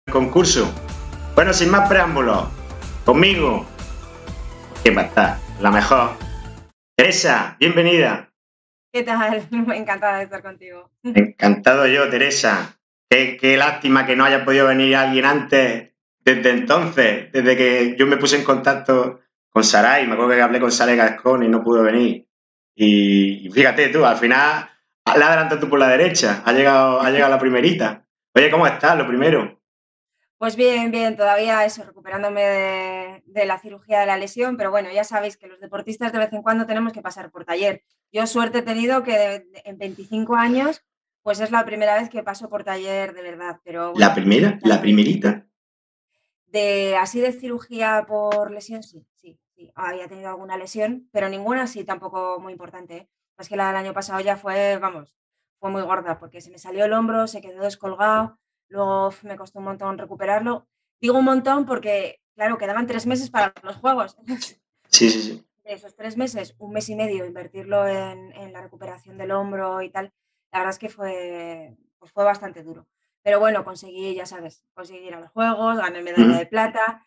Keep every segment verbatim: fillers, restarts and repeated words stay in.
concurso. Bueno, sin más preámbulos, conmigo, que va a estar la mejor. Teresa, bienvenida. ¿Qué tal? Encantada de estar contigo. Encantado yo, Teresa. Qué, qué lástima que no haya podido venir alguien antes, desde entonces, desde que yo me puse en contacto con Saray. Me acuerdo que hablé con Saray Gascón y no pudo venir. Y, y fíjate tú, al final la adelantas tú por la derecha. Ha llegado, ha llegado la primerita. Oye, ¿cómo estás? Lo primero. Pues bien, bien, todavía eso, recuperándome de, de la cirugía de la lesión, pero bueno, ya sabéis que los deportistas de vez en cuando tenemos que pasar por taller. Yo suerte he tenido que de, de, en veinticinco años, pues es la primera vez que paso por taller de verdad, pero bueno. ¿La primera? Ya ¿La sabéis. primerita? De, así de cirugía por lesión, sí, sí, sí. Había tenido alguna lesión, pero ninguna así tampoco muy importante, ¿eh? Es que la del año pasado ya fue, vamos, fue muy gorda, porque se me salió el hombro, se quedó descolgado, luego me costó un montón recuperarlo. Digo un montón porque, claro, quedaban tres meses para los juegos. Sí, sí, sí. De esos tres meses, un mes y medio, invertirlo en, en la recuperación del hombro y tal, la verdad es que fue, pues fue bastante duro. Pero bueno, conseguí, ya sabes, conseguir ir a los Juegos, gané medalla Uh-huh. de plata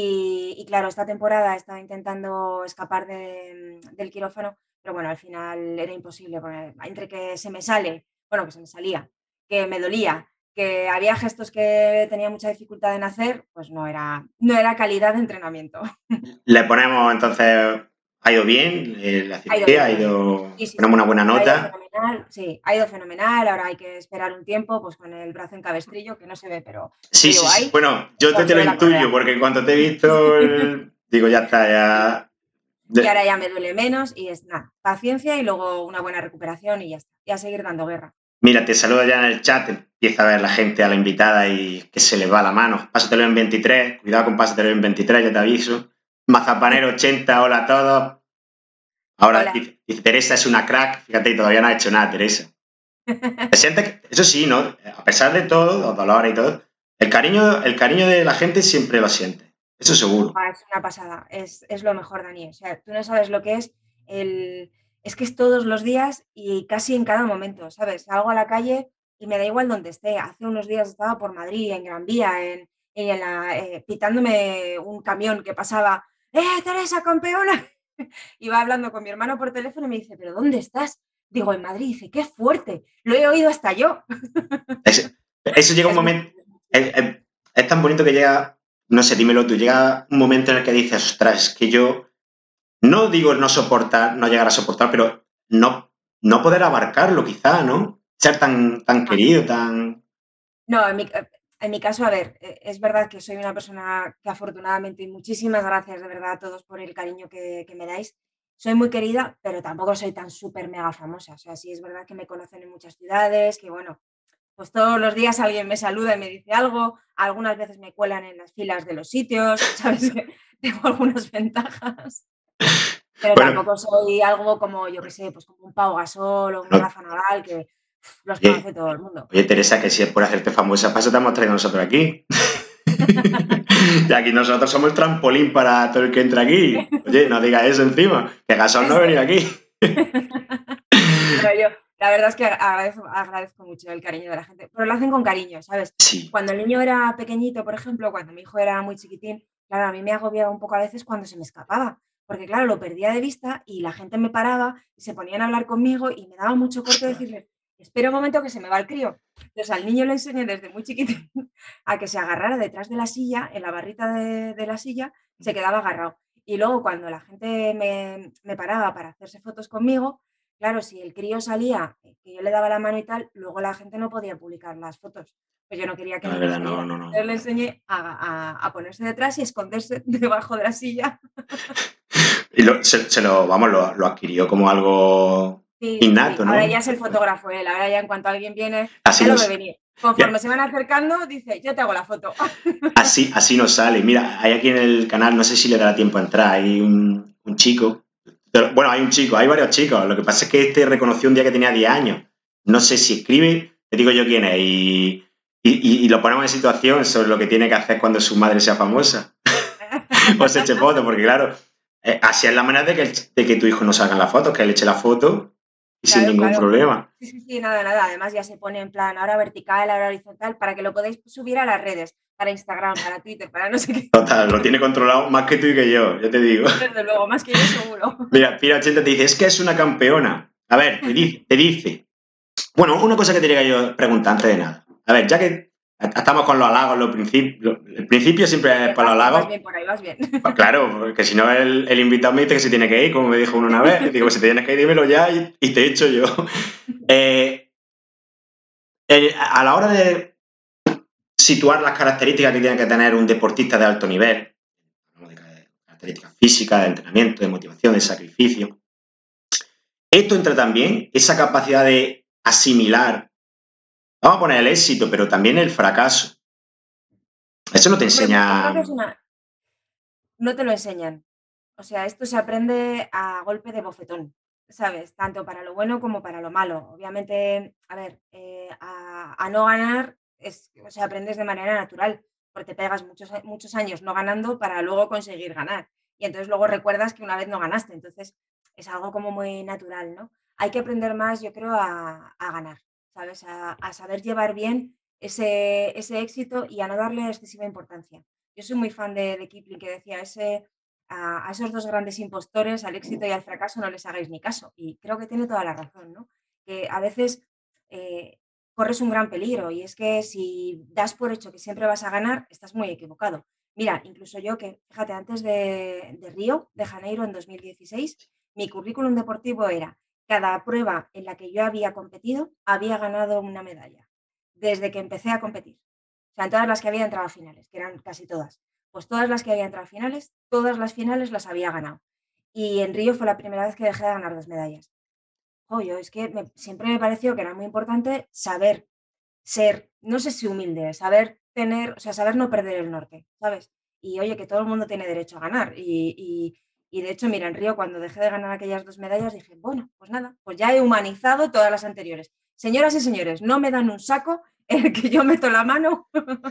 y, y, claro, esta temporada estaba intentando escapar de, del quirófano, pero bueno, al final era imposible, porque entre que se me sale, bueno, que se me salía, que me dolía, que había gestos que tenía mucha dificultad en hacer, pues no era, no era calidad de entrenamiento. Le ponemos entonces, ha ido bien eh, la Ha ido cirugía, bien, ha ha ido bien. ido, Sí, sí, ponemos una sí. buena Ha ido nota. fenomenal, sí, ha ido fenomenal. Ahora hay que esperar un tiempo, pues con el brazo en cabestrillo, que no se ve, pero lo Sí, sí, llevo sí. ahí, Bueno, yo te, por te si lo ve la intuyo, correa. porque en cuanto te he visto, el- digo, ya está, ya. Y ahora De- ya me duele menos y es nada, paciencia y luego una buena recuperación y ya está. Y a seguir dando guerra. Mira, te saludo ya en el chat, empieza a ver la gente a la invitada y que se le va la mano. Pásatelo en veintitrés, cuidado con pásatelo en veintitrés, ya te aviso. Mazapanero ochenta, hola a todos. Ahora Hola. dice, dice, Teresa es una crack, fíjate, y todavía no ha hecho nada, Teresa. Te sientes que, eso sí, ¿no? A pesar de todo, los dolores y todo, el cariño, el cariño de la gente siempre lo siente. Eso seguro. Ah, es una pasada, es, es lo mejor, Dani. O sea, tú no sabes lo que es el... Es que es todos los días y casi en cada momento, ¿sabes? Salgo a la calle y me da igual donde esté. Hace unos días estaba por Madrid, en Gran Vía, en, en la, eh, pitándome un camión que pasaba. ¡Eh, Teresa, campeona! Iba hablando con mi hermano por teléfono y me dice, ¿pero dónde estás? Digo, en Madrid. Dice, ¡qué fuerte! Lo he oído hasta yo. Es, eso llega un Es muy, momento, es, es, es tan bonito que llega, no sé, dímelo tú, llega un momento en el que dices, ostras, es que yo, no digo no soportar, no llegar a soportar, pero no, no poder abarcarlo quizá, ¿no? Ser tan, tan querido, tan... No, en mi, en mi caso, a ver, es verdad que soy una persona que afortunadamente, y muchísimas gracias de verdad a todos por el cariño que, que me dais, soy muy querida, pero tampoco soy tan súper mega famosa. O sea, sí es verdad que me conocen en muchas ciudades, que bueno, pues todos los días alguien me saluda y me dice algo, algunas veces me cuelan en las filas de los sitios, ¿sabes? Tengo algunas ventajas, pero Bueno, tampoco soy algo como, yo qué sé, pues como un Pau Gasol o un no, Rafa Nadal, que uf, los oye, conoce todo el mundo. oye, Teresa, que si es por hacerte famosa, para eso te hemos traído nosotros aquí. Y aquí nosotros somos el trampolín para todo el que entra aquí. Oye, no digas eso encima, que Gasol no ha Eso venido es. aquí. No, yo, la verdad es que agradezco, agradezco mucho el cariño de la gente, pero lo hacen con cariño, ¿sabes? Sí, Cuando el niño era pequeñito, por ejemplo, cuando mi hijo era muy chiquitín, claro, a mí me agobiaba un poco a veces cuando se me escapaba, porque claro, lo perdía de vista y la gente me paraba y se ponían a hablar conmigo y me daba mucho corte ostras. decirle, espera un momento que se me va el crío. Entonces al niño le enseñé desde muy chiquitín a que se agarrara detrás de la silla, en la barrita de, de la silla, se quedaba agarrado. Y luego cuando la gente me, me paraba para hacerse fotos conmigo, claro, si el crío salía, eh, que yo le daba la mano y tal, luego la gente no podía publicar las fotos. Pues yo no quería que No, el es niño verdad, no, saliera. no, no. Entonces le enseñé a, a- a ponerse detrás y esconderse debajo de la silla. Y lo, se, se lo, vamos, lo, lo adquirió como algo Sí, sí, sí. innato, Ahora ya ¿no? es el fotógrafo él. Ahora ya en cuanto alguien viene, Así ya lo ve nos, venir. ya, Conforme se van acercando, dice, yo te hago la foto. así, así nos sale. Mira, hay aquí en el canal, no sé si le dará tiempo a entrar, hay un, un chico. Pero, bueno, hay un chico, hay varios chicos. Lo que pasa es que este reconoció un día que tenía diez años. No sé si escribe, te digo yo quién es. Y, y, y lo ponemos en situación sobre lo que tiene que hacer cuando su madre sea famosa. O se eche foto, porque claro, eh, así es la manera de que, el- de que tu hijo no salga en la foto, que él eche la foto y sin Claro, ningún claro. problema. Sí, sí, sí, nada, nada. Además ya se pone en plan ahora vertical, ahora horizontal, para que lo podáis subir a las redes, para Instagram, para Twitter, para no sé qué. Total, lo tiene controlado más que tú y que yo, ya te digo. Desde luego, más que yo seguro. Mira, Pira ochenta te dice, es que es una campeona. A ver, te dice, te dice. Bueno, una cosa que te quería yo preguntar antes de nada. A ver, ya que estamos con los halagos, los principios, el principio siempre Bien, es bien, para vas los bien, vas halagos. bien por ahí, vas bien. Pues claro, porque si no el, el invitado me dice que se tiene que ir, como me dijo uno una vez. Digo, si te tienes que ir, dímelo ya y, y te he dicho yo. Eh, eh, a la hora de situar las características que tiene que tener un deportista de alto nivel, de características físicas, de entrenamiento, de motivación, de sacrificio, esto entra también, esa capacidad de asimilar, vamos a poner el éxito, pero también el fracaso. Eso no te Hombre, pues yo creo enseña. que es una. No te lo enseñan. O sea, esto se aprende a golpe de bofetón, ¿sabes? Tanto para lo bueno como para lo malo. Obviamente, a ver, eh, a, a no ganar es, o sea, aprendes de manera natural, porque te pegas muchos, a- muchos años no ganando para luego conseguir ganar. Y entonces luego recuerdas que una vez no ganaste. Entonces es algo como muy natural, ¿no? Hay que aprender más, yo creo, a, a ganar, ¿sabes? A, a saber llevar bien ese, ese éxito y a no darle excesiva importancia. Yo soy muy fan de, de Kipling que decía, ese, a, a esos dos grandes impostores, al éxito y al fracaso, no les hagáis ni caso. Y creo que tiene toda la razón, ¿no? Que a veces eh, corres un gran peligro y es que si das por hecho que siempre vas a ganar, estás muy equivocado. Mira, incluso yo que, fíjate, antes de, de Río, de Janeiro en dos mil dieciséis, mi currículum deportivo era cada prueba en la que yo había competido, había ganado una medalla, desde que empecé a competir. O sea, en todas las que había entrado a finales, que eran casi todas. Pues todas las que había entrado a finales, todas las finales las había ganado. Y en Río fue la primera vez que dejé de ganar dos medallas. Oye, es que me- siempre me pareció que era muy importante saber ser, no sé si humilde, saber tener, o sea, saber no perder el norte, ¿sabes? Y oye, que todo el mundo tiene derecho a ganar. Y, y- y de hecho, mira, en Río, cuando dejé de ganar aquellas dos medallas, dije, bueno, pues nada, pues ya he humanizado todas las anteriores. Señoras y señores, no me dan un saco en el que yo meto la mano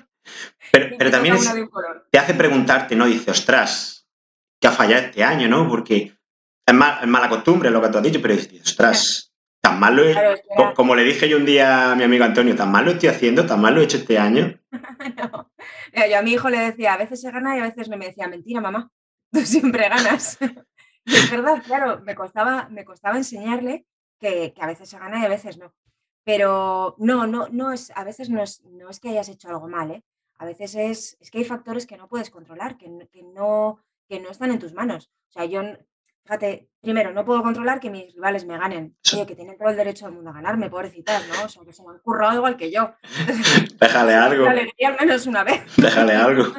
Pero, y pero me también toca una es, de un color. te hace preguntarte, ¿no? Dice, ostras, ¿qué ha fallado este año, no? Porque es, mal, es mala costumbre lo que tú has dicho, pero dices, ostras, tan mal lo Claro, he. es que co- era, Como le dije yo un día a mi amigo Antonio, tan mal lo estoy haciendo, tan mal lo he hecho este año. no. Mira, yo a mi hijo le decía, a veces se gana y a veces no. Me decía, mentira, mamá, tú siempre ganas. Y es verdad, claro, me costaba, me costaba enseñarle que, que a veces se gana y a veces no. Pero no, no, no es, a veces no es, no es que hayas hecho algo mal, ¿eh? A veces es, es que hay factores que no puedes controlar, que, no- que no, que no están en tus manos. O sea, yo, n- fíjate, primero, no puedo controlar que mis rivales me ganen. Oye, que tienen todo el derecho del mundo a ganarme, pobrecitas, ¿no? O sea, que se me han currado igual que yo. Entonces, Déjale la algo, alegría al menos una vez. déjale algo.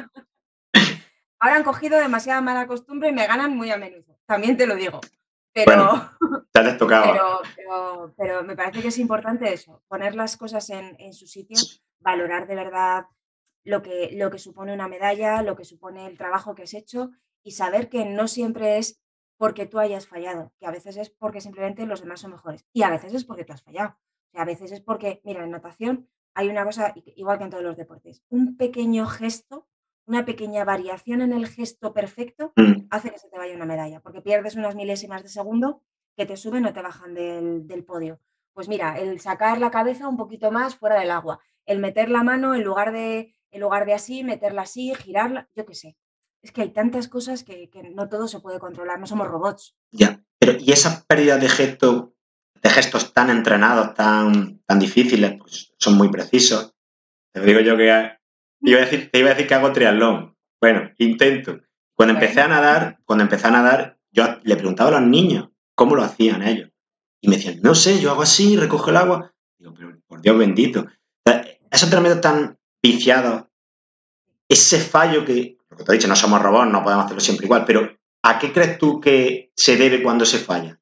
Ahora han cogido demasiada mala costumbre y me ganan muy a menudo, también te lo digo. Bueno, Pero, ya les tocaba. pero, pero, pero me parece que es importante eso, poner las cosas en, en su sitio, valorar de verdad lo que, lo que supone una medalla, lo que supone el trabajo que has hecho y saber que no siempre es porque tú hayas fallado, que a veces es porque simplemente los demás son mejores y a veces es porque tú has fallado. O sea, a veces es porque, mira, en natación hay una cosa, igual que en todos los deportes, un pequeño gesto, una pequeña variación en el gesto perfecto Mm, hace que se te vaya una medalla, porque pierdes unas milésimas de segundo que te suben o te bajan del, del podio. Pues mira, el sacar la cabeza un poquito más fuera del agua, el meter la mano en lugar de, en lugar de así, meterla así, girarla, yo qué sé. Es que hay tantas cosas que, que no todo se puede controlar, no somos robots. ya. Pero, ¿y esas pérdidas de gesto, de gestos tan entrenados, tan, tan difíciles, pues son muy precisos? Te digo yo que iba a decir, te iba a decir que hago triatlón. Bueno, intento. Cuando empecé a Bueno, nadar, cuando empecé a nadar, yo le preguntaba a los niños cómo lo hacían ellos. Y me decían, no sé, yo hago así, recojo el agua. Digo, pero por Dios bendito. O sea, esos entrenamientos tan viciados, ese fallo que, lo que te he dicho, no somos robots, no podemos hacerlo siempre igual, pero ¿a qué crees tú que se debe cuando se falla?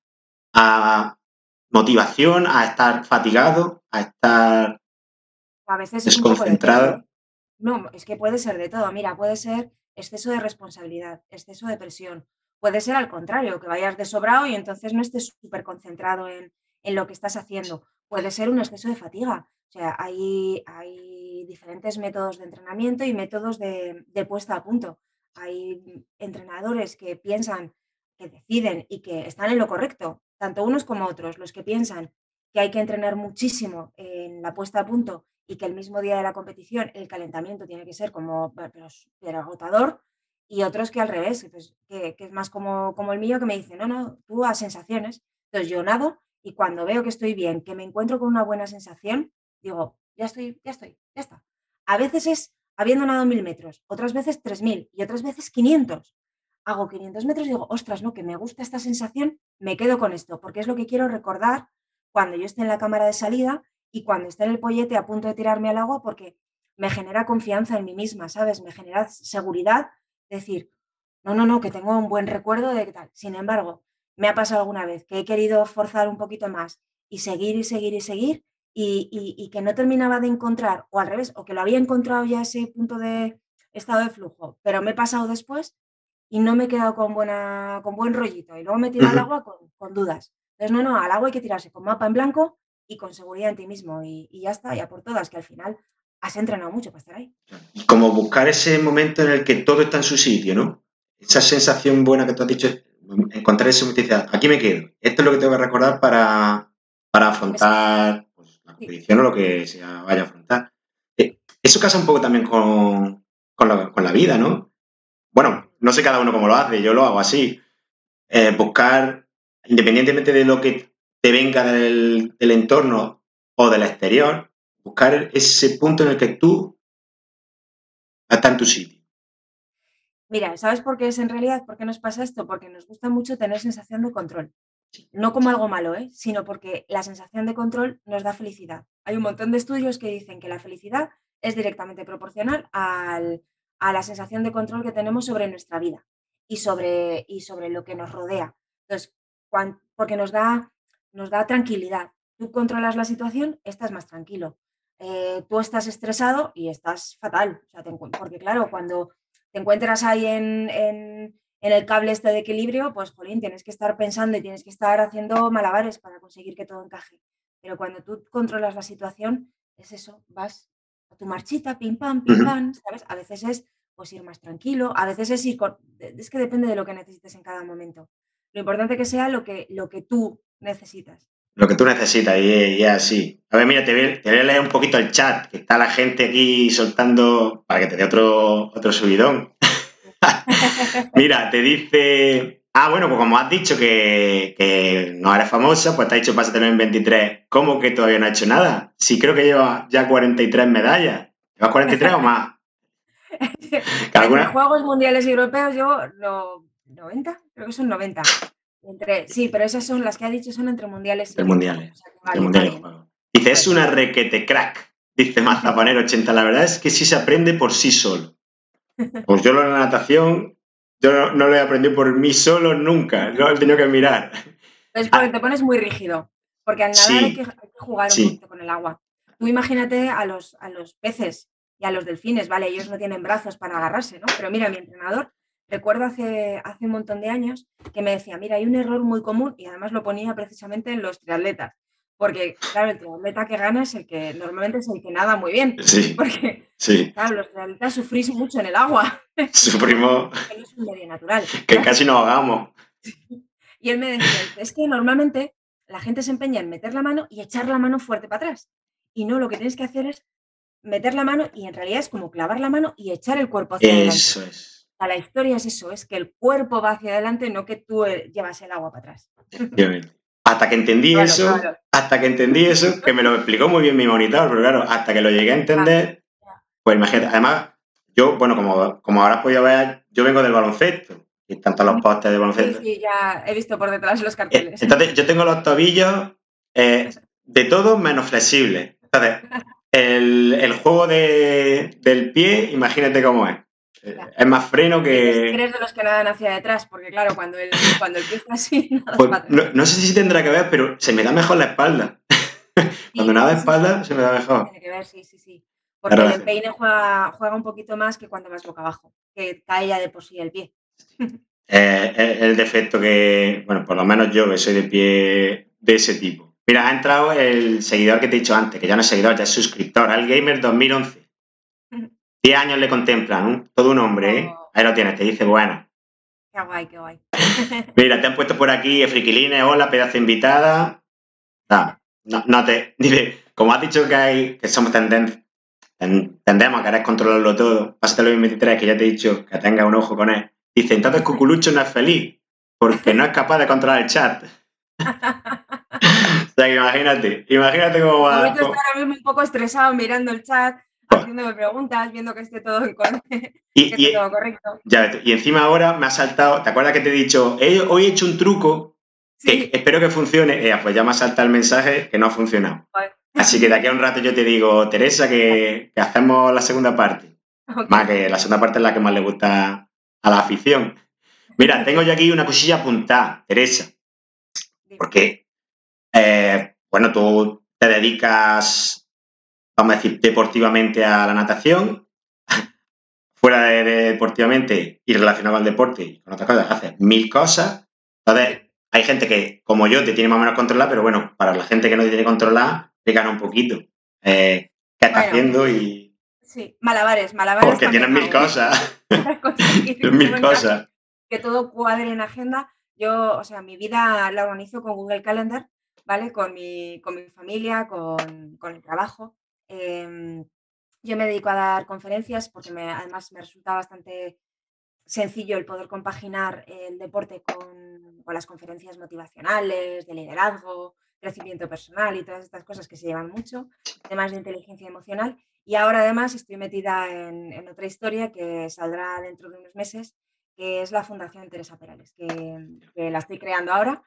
¿A motivación? ¿A estar fatigado? ¿A estar a veces es un poco de todo, desconcentrado? ¿eh? No, es que puede ser de todo. Mira, puede ser exceso de responsabilidad, exceso de presión. Puede ser al contrario, que vayas de sobrado y entonces no estés súper concentrado en, en lo que estás haciendo. Puede ser un exceso de fatiga. O sea, hay, hay diferentes métodos de entrenamiento y métodos de, de puesta a punto. Hay entrenadores que piensan, que deciden y que están en lo correcto, tanto unos como otros, los que piensan que hay que entrenar muchísimo en la puesta a punto y que el mismo día de la competición el calentamiento tiene que ser como pero, pero agotador, y otros que al revés, entonces, que, que es más como, como el mío, que me dice, no, no, tú a sensaciones. Entonces yo nado y cuando veo que estoy bien, que me encuentro con una buena sensación, digo, ya estoy, ya estoy, ya está. A veces es habiendo nadado mil metros, otras veces tres mil y otras veces quinientos. Hago quinientos metros y digo, ostras, no, que me gusta esta sensación, me quedo con esto, porque es lo que quiero recordar cuando yo esté en la cámara de salida y cuando esté en el pollete a punto de tirarme al agua, porque me genera confianza en mí misma, ¿sabes? Me genera seguridad, decir, no, no, no, que tengo un buen recuerdo de tal. Sin embargo, me ha pasado alguna vez que he querido forzar un poquito más y seguir y seguir y seguir y, y, y que no terminaba de encontrar, o al revés, o que lo había encontrado ya ese punto de estado de flujo, pero me he pasado después y no me he quedado con, buena, con buen rollito y luego me he tirado al Ujú. agua con, con dudas. Entonces, no, no, al agua hay que tirarse con mapa en blanco y con seguridad en ti mismo y, y ya está, ya por todas, que al final has entrenado mucho para estar ahí. Y como buscar ese momento en el que todo está en su sitio, ¿no? Esa sensación buena que tú has dicho, encontrar ese momento y decir, aquí me quedo. Esto es lo que tengo que recordar para, para Eso, afrontar pues, la sí, competición o lo que se vaya a afrontar. Eh, Eso casa un poco también con, con, la, con la vida, ¿no? Bueno, no sé cada uno cómo lo hace, yo lo hago así. Eh, buscar, independientemente de lo que te venga del, del entorno o del exterior, buscar ese punto en el que tú estás en tu sitio. mira, ¿sabes por qué es en realidad? ¿Por qué nos pasa esto? Porque nos gusta mucho tener sensación de control. No como algo malo, ¿eh? Sino porque la sensación de control nos da felicidad. Hay un montón de estudios que dicen que la felicidad es directamente proporcional al, a la sensación de control que tenemos sobre nuestra vida y sobre, y sobre lo que nos rodea. Entonces, cuan, porque nos da, nos da tranquilidad. Tú controlas la situación, estás más tranquilo. Eh, tú estás estresado y estás fatal. O sea, te, porque claro, cuando te encuentras ahí en, en, en el cable este de equilibrio, pues, jolín, tienes que estar pensando y tienes que estar haciendo malabares para conseguir que todo encaje. Pero cuando tú controlas la situación, es eso, vas a tu marchita, pim pam, Uh pim -huh. pam, ¿sabes? A veces es pues ir más tranquilo, a veces es ir con... Es que depende de lo que necesites en cada momento. Lo importante que sea lo que, lo que tú necesitas. Lo que tú necesitas y, y es así. A ver, mira, te voy, te voy a leer un poquito el chat, que está la gente aquí soltando para que te dé otro, otro subidón. Mira, te dice... Ah, bueno, pues como has dicho que, que no eres famosa, pues te ha dicho pásatelo en veintitrés. ¿Cómo que todavía no ha hecho nada? Sí, creo que lleva ya cuarenta y tres medallas. ¿Llevas cuarenta y tres o más? Entre ¿Alguna? Juegos Mundiales y Europeos, yo no, noventa, creo que son noventa. Entre, sí, pero esas son las que ha dicho, son entre mundiales y Entre europeos. mundiales. O sea, que Entre va bien, va mundiales y bien, juegos. Dice, va es bien. una requete crack. Dice Mazapanero ochenta. La verdad es que sí se aprende por sí solo. Pues yo lo de la natación, yo no, no lo he aprendido por mí solo nunca. Lo he tenido que mirar. Es porque Ah, te pones muy rígido, porque al nadar hay que, sí, hay que jugar un sí. poquito con el agua. Tú imagínate a los, a los peces y a los delfines, ¿vale? Ellos no tienen brazos para agarrarse, ¿no? Pero mira, mi entrenador, recuerdo hace, hace un montón de años que me decía, mira, hay un error muy común y además lo ponía precisamente en los triatletas. Porque, claro, el triatleta que gana es el que normalmente es el que nada muy bien. Sí, Porque, sí. claro, los triatletas sufrís mucho en el agua. Porque Sufrimos no es un medio natural. que casi nos ahogamos. Y él me decía, dice, es que normalmente la gente se empeña en meter la mano y echar la mano fuerte para atrás. Y no, lo que tienes que hacer es meter la mano y en realidad es como clavar la mano y echar el cuerpo hacia adelante. Eso es. O sea, la historia es eso, es que el cuerpo va hacia adelante, no que tú llevas el agua para atrás. Efectivamente. Hasta que entendí Claro, eso, claro. hasta que entendí eso, que me lo explicó muy bien mi monitor, pero claro, hasta que lo llegué a Ya, entender, ya. pues imagínate. Además, yo, bueno, como, como habrás podido ver, yo vengo del baloncesto, y tanto los postes de Sí, baloncesto. sí, ya he visto por detrás los Eh, carteles. Entonces, yo tengo los tobillos eh, de todo menos flexibles. Entonces, el, el juego de, del pie, imagínate cómo es. Eh, Ya. es más freno Eres, que... eres de los que nadan hacia detrás, porque claro, cuando el, cuando el pie está así, nadas Pues para no, atrás. no sé si tendrá que ver, pero se me da mejor la espalda. Cuando Sí, nada de sí, sí, sí, espalda, se me da sí mejor. tiene que ver, sí, sí, sí. La Porque el relación. empeine juega, juega un poquito más que cuando vas boca abajo, que cae ya de por sí el pie. Eh, es el defecto que, bueno, por lo menos yo que soy de pie de ese tipo. Mira, ha entrado el seguidor que te he dicho antes, que ya no es seguidor, ya es suscriptor, Algamer dos mil once. diez años le contemplan, ¿no? Todo un hombre, ¿eh? Oh, Ahí lo tienes, te dice, bueno. Qué guay, qué guay. Mira, te han puesto por aquí, Friquilines, hola, pedazo de invitada. Ah, no, no te. Dice, como has dicho que hay, que somos tenden, ten- tendemos a querer controlarlo todo, pásate los veintitrés, que ya te he dicho que tenga un ojo con él. Dice, entonces Cuculucho no es feliz, porque no es capaz de controlar el chat. O sea, que imagínate, imagínate cómo va. Mauricio está cómo- ahora mismo un poco estresado mirando el chat, haciéndome preguntas, viendo que esté todo, en cor- que Y, esté y, todo correcto. ya ves tú, y encima ahora me ha saltado, ¿te acuerdas que te he dicho, "He- hoy he hecho un truco que Sí, espero que funcione"? Eh, pues ya me ha saltado el mensaje que no ha funcionado. joder. Así que de aquí a un rato yo te digo, Teresa, que, que hacemos la segunda parte. Ok. Más que la segunda parte es la que más le gusta a la afición. Mira, tengo yo aquí una cosilla apuntada, Teresa, Dime. porque, eh, bueno, tú te dedicas, vamos a decir, deportivamente a la natación, fuera de, de deportivamente y relacionado con el deporte y con otras cosas, haces mil cosas. Entonces, Sí, hay gente que, como yo, te tiene más o menos controlada, pero bueno, para la gente que no te tiene controlada, te gana un poquito. Eh, ¿Qué estás bueno, haciendo? Y sí, malabares, malabares porque tienes también mil hago. cosas, Para conseguir mil todo encaje, cosas. que todo cuadre en agenda. Yo, o sea, mi vida la organizo con Google Calendar, ¿vale? Con mi, con mi familia, con, con el trabajo. Em, yo me dedico a dar conferencias porque me, además me resulta bastante sencillo el poder compaginar el deporte con, con las conferencias motivacionales, de liderazgo, crecimiento personal y todas estas cosas que se llevan mucho, temas de inteligencia emocional. Y ahora además estoy metida en, en otra historia que saldrá dentro de unos meses, que es la Fundación Teresa Perales, que, que la estoy creando ahora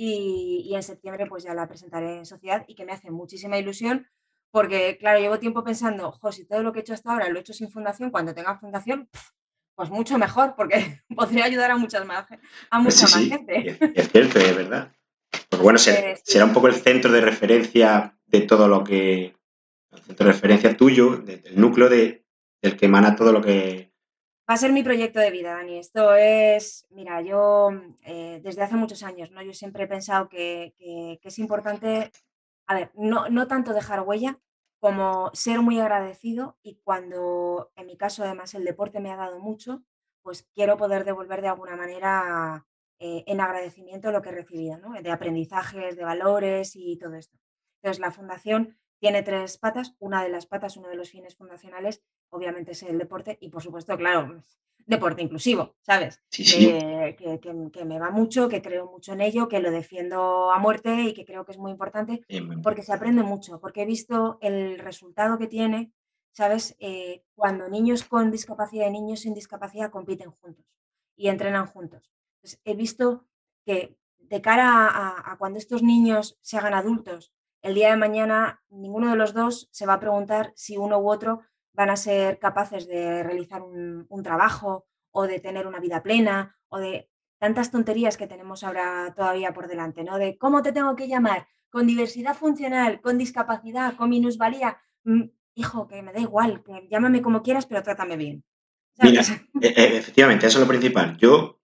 y, y en septiembre pues ya la presentaré en sociedad y que me hace muchísima ilusión porque, claro, llevo tiempo pensando, jo, si todo lo que he hecho hasta ahora lo he hecho sin fundación, cuando tenga fundación, pues mucho mejor, porque podría ayudar a, muchas más, a Pues sí, mucha más sí, gente. es, es cierto, es verdad. Porque bueno, Así será, que será sí, un poco el centro de referencia de todo lo que, el centro de referencia tuyo, de- del núcleo de, del que emana todo lo que... va a ser mi proyecto de vida, Dani. Esto es, mira, yo eh, desde hace muchos años, ¿no? Yo siempre he pensado que, que, que es importante, a ver, no, no tanto dejar huella como ser muy agradecido y cuando, en mi caso, además, el deporte me ha dado mucho, pues quiero poder devolver de alguna manera eh, en agradecimiento lo que he recibido, ¿no? De aprendizajes, de valores y todo esto. Entonces, la fundación tiene tres patas. Una de las patas, uno de los fines fundacionales, obviamente es el deporte y, por supuesto, claro, deporte inclusivo, ¿sabes? Sí, sí, De, que, que, que me va mucho, que creo mucho en ello, que lo defiendo a muerte y que creo que es muy importante es muy porque se importante. aprende mucho, porque he visto el resultado que tiene, ¿sabes? Eh, cuando niños con discapacidad y niños sin discapacidad compiten juntos y entrenan juntos. Entonces, he visto que de cara a, a cuando estos niños se hagan adultos, el día de mañana ninguno de los dos se va a preguntar si uno u otro van a ser capaces de realizar un, un trabajo o de tener una vida plena o de tantas tonterías que tenemos ahora todavía por delante, ¿no? De cómo te tengo que llamar, con diversidad funcional, con discapacidad, con minusvalía. Mm, hijo, que me da igual, que llámame como quieras, pero trátame bien. Mira, ¿Sabes? e- e- efectivamente, eso es lo principal. Yo,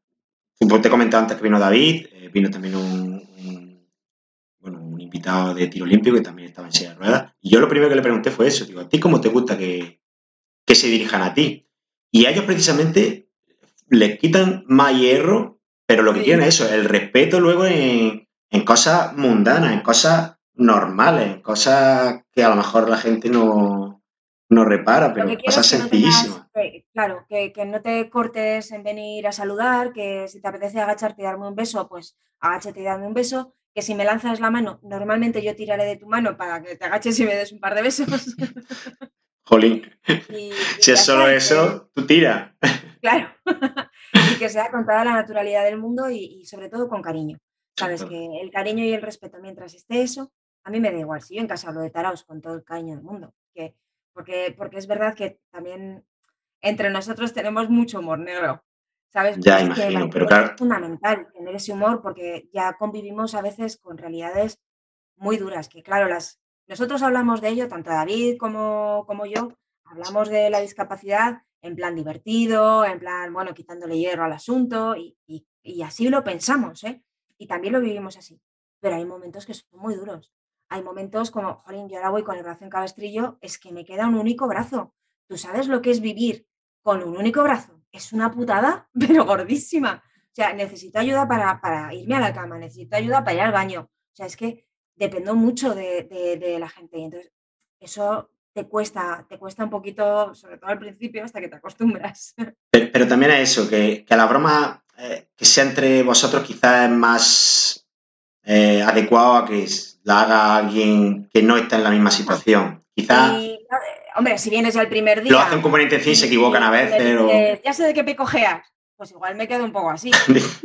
como te he comentado antes que vino David, eh, vino también un, un- bueno, un invitado de tiro olímpico que también estaba en silla de ruedas. Y yo lo primero que le pregunté fue eso, digo, ¿a ti cómo te gusta que, que se dirijan a ti? Y a ellos precisamente les quitan más hierro, pero lo que quieren Sí. es eso, el respeto luego en, en cosas mundanas, en cosas normales, en cosas que a lo mejor la gente no, no repara, Lo que pero quiero cosas es que no tengas, sencillísimas. que- claro, que, que no te cortes en venir a saludar, que si te apetece agacharte y darme un beso, pues agáchate y dame un beso, que si me lanzas la mano, normalmente yo tiraré de tu mano para que te agaches y me des un par de besos. Jolín, y, si y es ya solo está, y que, eso, tú tira. claro, y que sea con toda la naturalidad del mundo y, y sobre todo con cariño. Sobre Sabes todo. que el cariño y el respeto, mientras esté eso, a mí me da igual. Si yo en casa hablo de taraos con todo el cariño del mundo, que, porque, porque es verdad que también entre nosotros tenemos mucho humor negro, ¿sabes? Pero Ya es que me imagino, pero parece claro, fundamental tener ese humor porque ya convivimos a veces con realidades muy duras, que claro, las, nosotros hablamos de ello, tanto David como, como yo, hablamos de la discapacidad en plan divertido, en plan, bueno, quitándole hierro al asunto y, y, y así lo pensamos, ¿eh? Y también lo vivimos así. Pero hay momentos que son muy duros. Hay momentos como, jolín, yo ahora voy con el brazo en cabestrillo, es que me queda un único brazo. ¿Tú sabes lo que es vivir con un único brazo? es una putada, pero gordísima. O sea, necesito ayuda para, para irme a la cama, necesito ayuda para ir al baño. O sea, es que dependo mucho de, de, de la gente. Y entonces, eso te cuesta, te cuesta un poquito, sobre todo al principio, hasta que te acostumbras. Pero, pero también es eso, que, que la broma eh, que sea entre vosotros quizás es más eh, adecuado a que la haga alguien que no está en la misma situación. Quizás Y, hombre, si vienes ya el primer lo hacen día con buena intención y se y, equivocan a y me veces. O... dices, ya sé de qué picojeas, pues igual me quedo un poco así.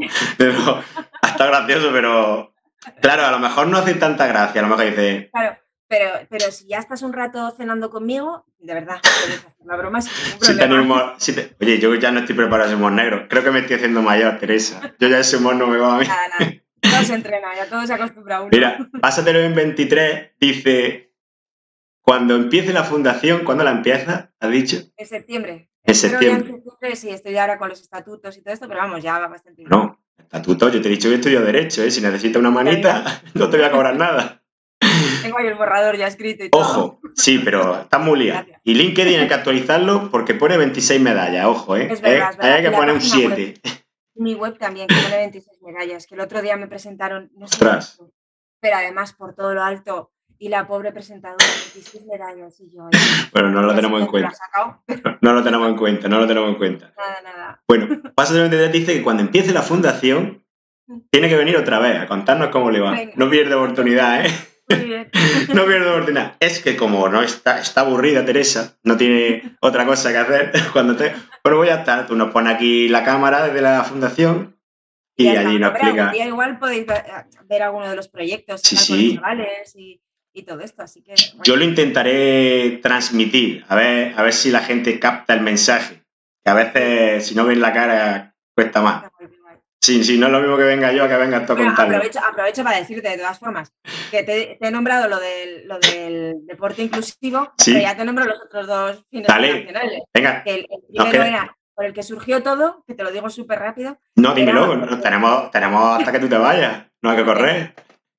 Pero, está gracioso, pero claro, a lo mejor no hace tanta gracia. A lo mejor dice, Claro, pero, pero si ya estás un rato cenando conmigo, de verdad, puedes hacer la broma sin ningún si tenéis problema. humor, si te... Oye, yo ya no estoy preparado a ese humor negro. Creo que me estoy haciendo mayor, Teresa. Yo ya ese humor no me va a mí. Nada, nada. Todo se entrena, ya todo se acostumbra a uno. Mira, Pásatelo en veintitrés dice, cuando empiece la fundación, ¿cuándo la empieza? ¿Has dicho? En septiembre. En Espero ya en septiembre. septiembre, sí, estoy ahora con los estatutos y todo esto, pero vamos, ya va bastante bien. No, estatuto, yo te he dicho que estudio Derecho, ¿eh? Si necesitas una manita, no te voy a cobrar nada. Tengo ahí el borrador ya escrito y todo. Ojo, sí, pero está muy liado. Y LinkedIn hay que actualizarlo porque pone veintiséis medallas, ojo, ¿eh? Es verdad, ¿Eh? es verdad. Hay que Y la poner un página web, siete. mi web también, que pone veintiséis medallas, que el otro día me presentaron, no sé, Ostras. pero además por todo lo alto, y la pobre presentadora, veintiséis medallas, y yo... Bueno, no lo no sé tenemos en dónde lo ha cuenta. sacado. No lo tenemos en cuenta, no lo tenemos en cuenta. Nada, nada. Bueno, Pásatelo en veintitrés dice que cuando empiece la fundación tiene que venir otra vez a contarnos cómo le va. Venga, No pierde oportunidad, ¿eh? muy bien. No pierde oportunidad. Es que como no está, está aburrida Teresa, no tiene otra cosa que hacer, cuando te... Bueno, voy a estar, tú nos pones aquí la cámara desde la fundación y, y allí nos Hombre, algún explica... día igual podéis ver alguno de los proyectos Sí, con sí. los chavales y, y todo esto, así que... Bueno. Yo lo intentaré transmitir, a ver, a ver si la gente capta el mensaje. Que a veces, sí, si no ven la cara, cuesta más. Sí, sí, no es lo mismo que venga yo a que vengas tú a bueno, contarlo. Aprovecho, aprovecho para decirte, de todas formas, que te, te he nombrado lo del, lo del deporte inclusivo, sí. pero ya te nombro los otros dos fines Dale. nacionales. Venga. Que el, el primero okay. era por el que surgió todo, que te lo digo súper rápido. No, dímelo, no, tenemos, tenemos hasta que tú te vayas, no hay que correr.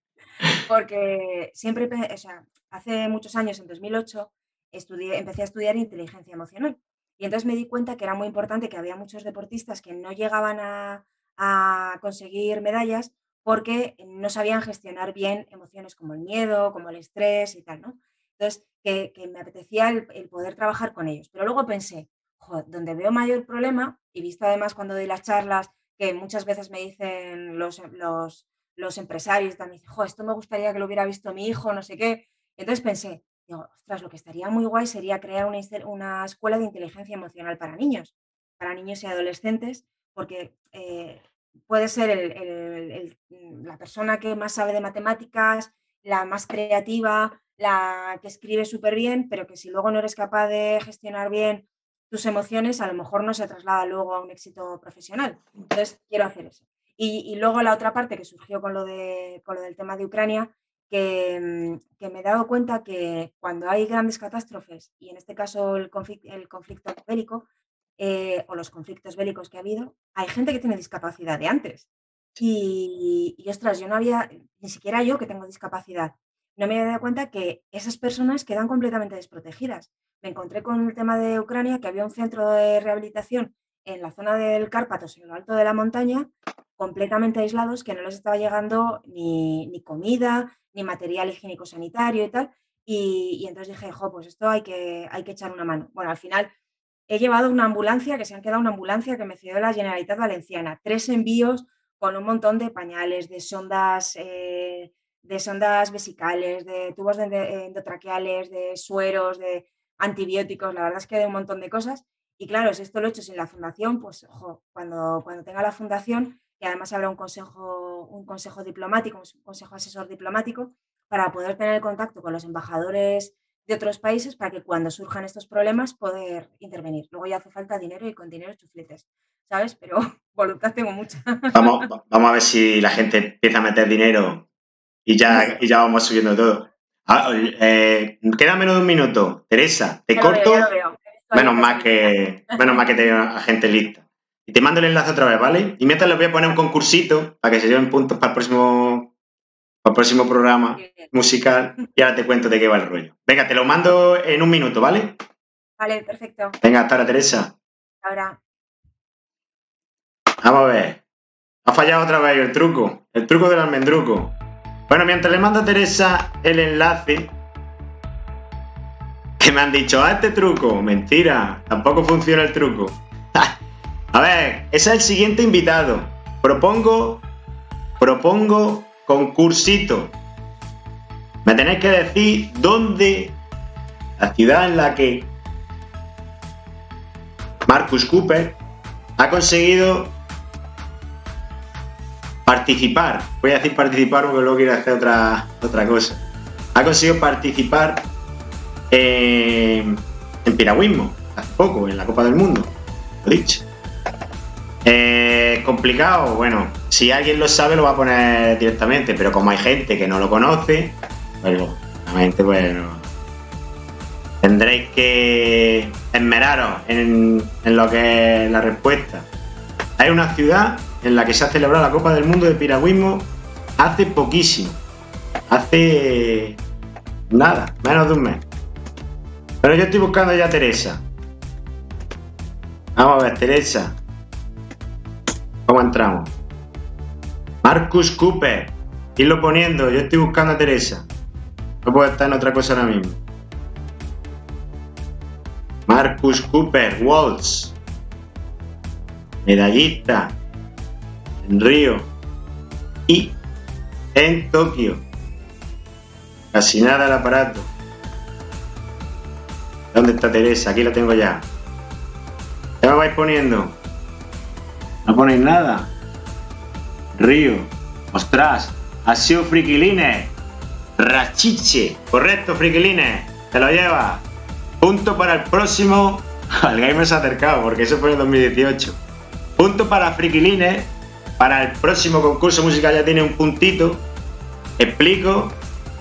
Porque siempre, o sea, hace muchos años, en dos mil ocho, estudié, empecé a estudiar inteligencia emocional. Y entonces me di cuenta que era muy importante que había muchos deportistas que no llegaban a, a conseguir medallas porque no sabían gestionar bien emociones como el miedo, como el estrés y tal, ¿no? Entonces, que, que me apetecía el, el poder trabajar con ellos. Pero luego pensé, joder, donde veo mayor problema, y visto además cuando doy las charlas, que muchas veces me dicen los, los, los empresarios, también dicen, joder, esto me gustaría que lo hubiera visto mi hijo, no sé qué. Entonces pensé, digo, ostras, lo que estaría muy guay sería crear una, una escuela de inteligencia emocional para niños, para niños y adolescentes, porque eh, puede ser el, el, el, la persona que más sabe de matemáticas, la más creativa, la que escribe súper bien, pero que si luego no eres capaz de gestionar bien tus emociones, a lo mejor no se traslada luego a un éxito profesional. Entonces, quiero hacer eso. Y, y luego la otra parte que surgió con lo, de, con lo del tema de Ucrania, que, que, me he dado cuenta que cuando hay grandes catástrofes, y en este caso el conflicto, el conflicto bélico, eh, o los conflictos bélicos que ha habido, hay gente que tiene discapacidad de antes. Y, y, ostras, yo no había, ni siquiera yo que tengo discapacidad, no me había dado cuenta que esas personas quedan completamente desprotegidas. Me encontré con el tema de Ucrania, que había un centro de rehabilitación en la zona del Cárpatos, en lo alto de la montaña, completamente aislados, que no les estaba llegando ni, ni comida, ni material higiénico sanitario y tal. Y, y entonces dije, jo, pues esto hay que, hay que echar una mano. Bueno, al final he llevado una ambulancia, que se han quedado una ambulancia que me cedió la Generalitat Valenciana, tres envíos con un montón de pañales, de sondas, eh, de sondas vesicales, de tubos de endotraqueales, de sueros, de antibióticos, la verdad es que de un montón de cosas. Y claro, si esto lo he hecho sin la fundación, pues ojo, cuando, cuando tenga la fundación, y además habrá un consejo, un consejo diplomático, un consejo asesor diplomático, para poder tener contacto con los embajadores de otros países para que cuando surjan estos problemas poder intervenir. Luego ya hace falta dinero y con dinero chufletes, ¿sabes? Pero voluntad tengo mucha. Vamos, vamos a ver si la gente empieza a meter dinero y ya, y ya vamos subiendo todo. Ah, eh, queda menos de un minuto. Teresa, te ya corto. Lo veo, ya lo veo. Menos mal que, menos mal que tengo a gente lista. Y te mando el enlace otra vez, ¿vale? Y mientras les voy a poner un concursito para que se lleven puntos para el próximo, para el próximo programa musical y ahora te cuento de qué va el rollo. Venga, te lo mando en un minuto, ¿vale? Vale, perfecto. Venga, hasta ahora, Teresa. Ahora. Vamos a ver. Ha fallado otra vez el truco. El truco del almendruco. Bueno, mientras le mando a Teresa el enlace, que me han dicho, haz este truco. Mentira, tampoco funciona el truco. A ver, ese es el siguiente invitado. Propongo, propongo concursito. Me tenéis que decir dónde, la ciudad en la que Marcus Cooper ha conseguido participar. Voy a decir participar porque luego quiero hacer otra, otra cosa. Ha conseguido participar en, en piragüismo hace poco, en la Copa del Mundo. Lo he dicho. Eh, complicado, bueno, si alguien lo sabe lo va a poner directamente, pero como hay gente que no lo conoce, pues obviamente pues no. Tendréis que esmeraros en, en lo que es la respuesta. Hay una ciudad en la que se ha celebrado la Copa del Mundo de piragüismo hace poquísimo, hace nada, menos de un mes. Pero yo estoy buscando ya a Teresa. Vamos a ver, Teresa. ¿Cómo entramos? Marcus Cooper. Irlo poniendo. Yo estoy buscando a Teresa. No puedo estar en otra cosa ahora mismo. Marcus Cooper. Waltz. Medallista. En Río. Y en Tokio. Casi nada el aparato. ¿Dónde está Teresa? Aquí lo tengo ya. Ya me vais poniendo. No ponéis nada. Río. Ostras. Ha sido Friquilines. Rachiche. Correcto, Friquilines. Te lo lleva. Punto para el próximo. Al gamer se ha acercado porque eso fue en dos mil dieciocho. Punto para Friquilines. Para el próximo concurso musical ya tiene un puntito. Explico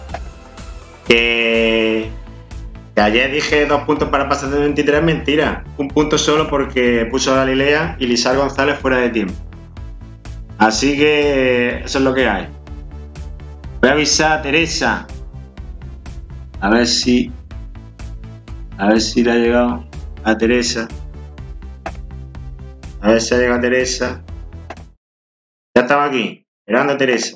que, que ayer dije dos puntos para pasar de veintitrés. Mentira. Un punto solo porque puso a Galilea y Lizar González fuera de tiempo. Así que eso es lo que hay. Voy a avisar a Teresa. A ver si. A ver si le ha llegado a Teresa. A ver si ha llegado a Teresa. Ya estaba aquí, esperando a Teresa.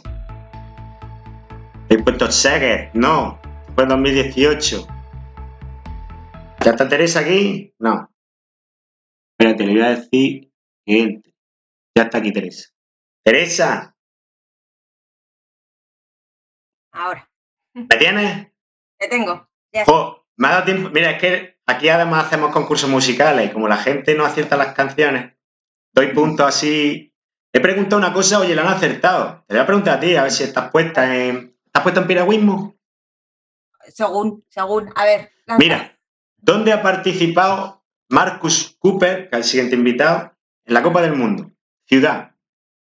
He puesto Seger. No, fue en dos mil dieciocho. ¿Ya está Teresa aquí? No. Espérate, le voy a decir que entre. Ya está aquí Teresa. Teresa. Ahora. ¿Me tienes? Te tengo. Ya Jo, me ha dado tiempo. Mira, es que aquí además hacemos concursos musicales y como la gente no acierta las canciones, doy puntos así. He preguntado una cosa, oye, la han acertado. Te voy a preguntar a ti, a ver si estás puesta en. ¿Estás puesta en piragüismo? Según, según. A ver. Lanza. Mira, ¿dónde ha participado Marcus Cooper, que es el siguiente invitado, en la Copa del Mundo? Ciudad.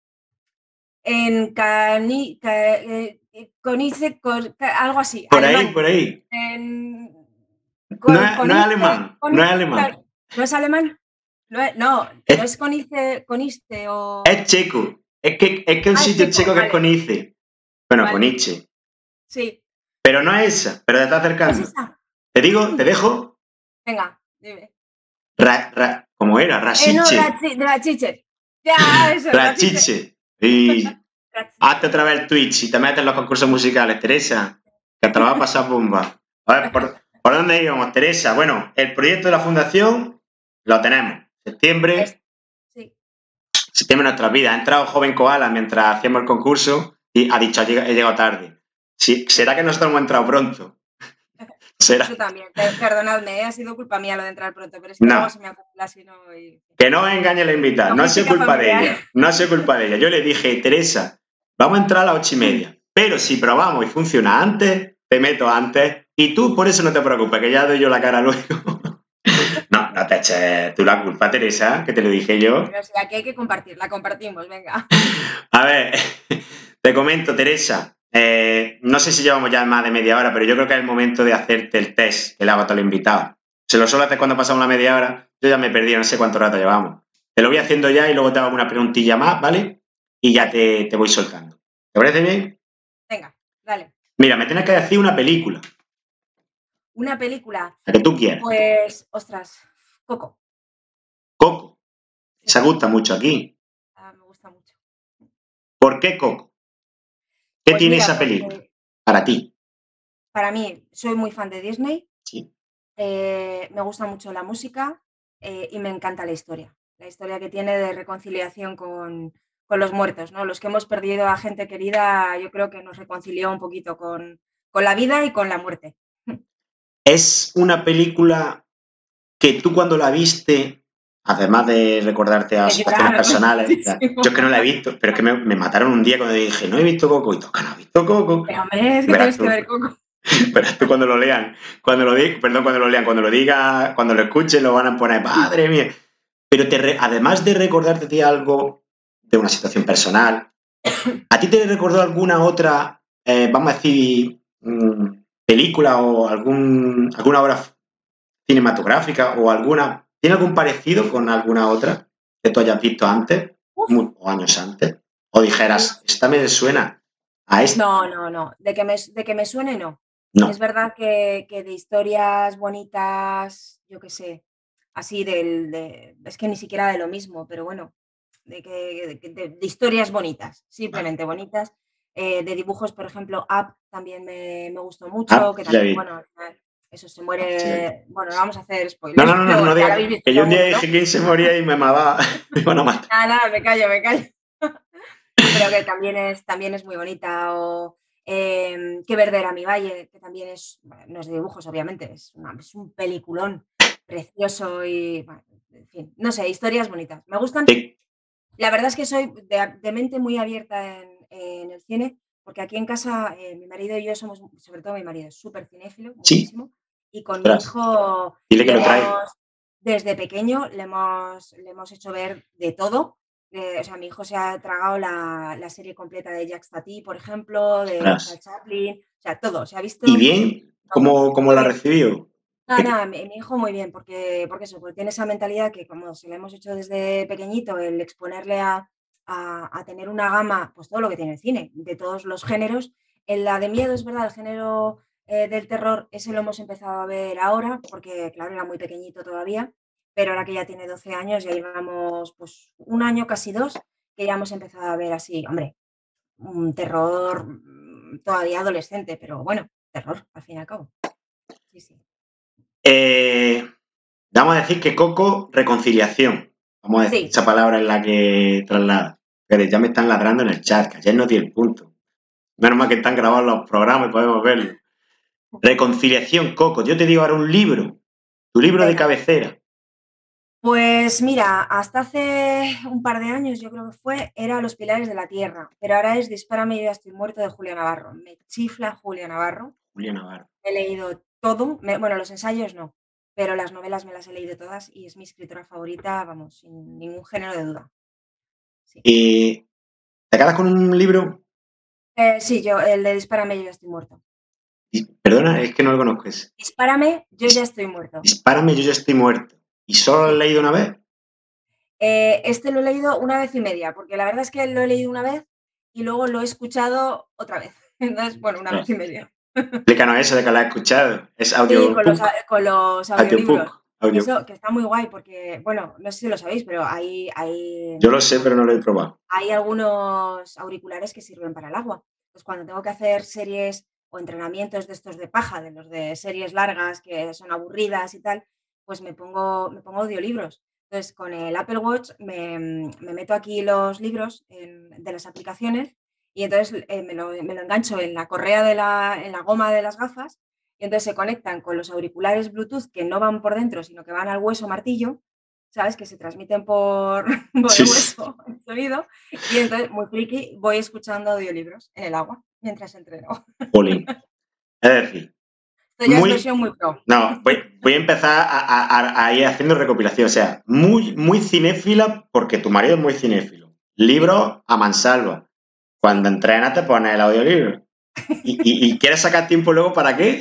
En Cani. Ca, eh, Conice. Con, algo así. Por alemán. ahí, por ahí. En, con, No es, conice, no es alemán, conice, no es alemán. ¿No es alemán? No, es, no, es, no es Conice, Coniste o... Es checo. Es que es que un ah, sitio checo, checo vale. que es Conice. Bueno, vale. Coniche. Sí. Pero no es esa, pero te está acercando. ¿No es esa? Te digo, te dejo. Venga, dime. Ra, ra, ¿Cómo era? Rachiche. Eh, no, Rachiche. Ya, eso, Rachiche. Y hazte otra vez el Twitch y te metes en los concursos musicales, Teresa, que te lo va a pasar bomba. A ver, ¿por, ¿por dónde íbamos, Teresa? Bueno, el proyecto de la fundación lo tenemos. Septiembre. Sí. Septiembre de nuestras vidas. Ha entrado Joven Koala mientras hacíamos el concurso y ha dicho, he llegado tarde. Sí, ¿será que nosotros hemos entrado pronto? ¿Será? Eso también. Perdonadme, ha sido culpa mía lo de entrar pronto, pero es que no. luego se me acumula si no... Y... Que no engañe la invitada. No ha sido culpa familiar. de ella. No ha sido culpa de ella. Yo le dije, Teresa, vamos a entrar a las ocho y media. Pero si probamos y funciona antes, te meto antes. Y tú por eso no te preocupes, que ya doy yo la cara luego. No, no te eches tú la culpa, Teresa, que te lo dije yo. Pero si aquí hay que compartir, la compartimos, venga. A ver, te comento, Teresa. Eh, no sé si llevamos ya más de media hora, pero yo creo que es el momento de hacerte el test que le hago a todos los invitados. Se lo suelo hacer cuando pasamos la media hora. Yo ya me he perdido, no sé cuánto rato llevamos. Te lo voy haciendo ya y luego te hago una preguntilla más, ¿vale? Y ya te, te voy soltando. ¿Te parece bien? Venga, dale. Mira, me tienes que decir una película. ¿Una película? La que tú quieras. Pues, ostras, Coco. Coco. Se gusta mucho aquí. Um, ¿por qué Coco? ¿Qué Pues tiene mira, esa película porque para ti? para mí soy muy fan de Disney, Sí. eh, me gusta mucho la música, eh, y me encanta la historia. La historia que tiene de reconciliación con, con los muertos, ¿no? Los que hemos perdido a gente querida, yo creo que nos reconcilió un poquito con, con la vida y con la muerte. Es una película que tú cuando la viste, además de recordarte a De situaciones llorar personales, o sea, yo muchísimo. es que no la he visto, pero es que me, me mataron un día cuando dije, no he visto Coco, y toca, no he visto Coco. Pero hombre, es que Verás tienes que tú, ver Coco. verás tú cuando lo lean, cuando lo diga, perdón, cuando lo lean, cuando lo diga, cuando lo escuchen, lo van a poner, madre mía. Pero te re, además de recordarte a ti algo de una situación personal, ¿a ti te recordó alguna otra, eh, vamos a decir, mmm, película o algún, alguna obra cinematográfica o alguna, ¿tiene algún parecido con alguna otra que tú hayas visto antes Uf, mu- o años antes? O dijeras, esta me suena a esta. no, no, no. De que me, de que me suene, no. Es No. verdad que, que de historias bonitas, yo qué sé, así del, de, es que ni siquiera de lo mismo, pero bueno, de, que, de, de- de historias bonitas, Vale. simplemente bonitas. Eh, de dibujos, por ejemplo, Up también me, me gustó Ah, mucho, que sí la también, vi. bueno, al final eso se Ah, sí la vi. muere, bueno, no vamos a hacer No, no, spoilers, no, no, pero no ya digas lo habéis que, visto que yo un día seguro, ¿no? dije quién se moría y me mataba, me iban a matar. Nada, nada, me callo, me callo. Pero que también es, también es muy bonita. O eh, Qué verde era mi valle, que también es, bueno, no es de dibujos, obviamente, es, una- es un peliculón precioso y, bueno, en fin, no sé, historias bonitas. Me gustan. Te- La verdad es que soy de, de mente muy abierta en, en el cine, porque aquí en casa eh, mi marido y yo somos, sobre todo mi marido, es súper cinéfilo, sí, muchísimo, y con mi ostras, hijo dile que le lo traiga. hemos, desde pequeño, le hemos, le hemos hecho ver de todo. Eh, o sea, mi hijo se ha tragado la, la serie completa de Jacques Tati, por ejemplo, de Ostras. Charles Chaplin, o sea, todo, se ha ¿Y visto bien? todo. ¿Cómo, cómo Muy la bien. recibió? No, ¿Qué te- no, mi, mi hijo muy bien, porque, porque eso, porque tiene esa mentalidad que como se le hemos hecho desde pequeñito, el exponerle a, a, a tener una gama, pues todo lo que tiene el cine, de todos los géneros. En la de miedo, es verdad, el género eh, del terror, ese lo hemos empezado a ver ahora, porque claro, era muy pequeñito todavía, pero ahora que ya tiene doce años, ya llevamos pues un año, casi dos, que ya hemos empezado a ver así, hombre, un terror mm, todavía adolescente, pero bueno, terror, al fin y al cabo. Sí, sí. Eh, Vamos a decir que Coco, reconciliación. Vamos a decir Sí, esa palabra en la que traslada. Pero ya me están ladrando en el chat, que ayer no di el punto. Menos mal que están grabados los programas y podemos verlo. Reconciliación, Coco. Yo te digo ahora un libro. Tu libro de venga. cabecera. Pues mira, hasta hace un par de años, yo creo que fue, era Los Pilares de la Tierra, pero ahora es Dispárame y ya estoy muerto de Julia Navarro. Me chifla Julia Navarro. Julia Navarro. He leído todo, me- bueno, los ensayos no, pero las novelas me las he leído todas y es mi escritora favorita, vamos, sin ningún género de duda. Sí, Y te quedas con un libro. Eh, sí, yo, el de Dispárame, yo ya estoy muerto. Y, perdona, es que no lo conozco. Es, Dispárame, yo ya dis- estoy muerto. dispárame, yo ya estoy muerto. ¿Y solo lo has Sí. leído una vez? Eh, este lo he leído una vez y media, porque la verdad es que lo he leído una vez y luego lo he escuchado otra vez. Entonces, bueno, una vez Ostras. y media. Explícanos eso de que lo has escuchado. Es Sí, con los, audiobook. con los audiolibros. Audiobook. Audiobook. Eso que está muy guay porque, bueno, no sé si lo sabéis, pero hay, hay, Yo lo sé, pero no lo he algunos, probado. hay algunos auriculares que sirven para el agua. Pues cuando tengo que hacer series o entrenamientos de estos de paja, de los de series largas que son aburridas y tal, pues me pongo, me pongo audiolibros. Entonces, con el Apple Watch me, me meto aquí los libros en- de las aplicaciones y entonces eh, me, lo, me lo engancho en la correa de la, en la goma de las gafas y entonces se conectan con los auriculares Bluetooth que no van por dentro, sino que van al hueso martillo, ¿sabes? Que se transmiten por, por Sí, el sí. hueso, el sonido. Y entonces, muy friki, voy escuchando audiolibros en el agua mientras entreno. Jolín. Es decir, Esto ya es muy. versión muy pro. No, voy, voy a empezar a, a- a- a ir haciendo recopilación. O sea, muy, muy cinéfila, porque tu marido es muy cinéfilo. Sí, Libros a mansalva. Cuando sí. entrenas te pones el audiolibro. ¿Y, y, y quieres sacar tiempo luego para qué?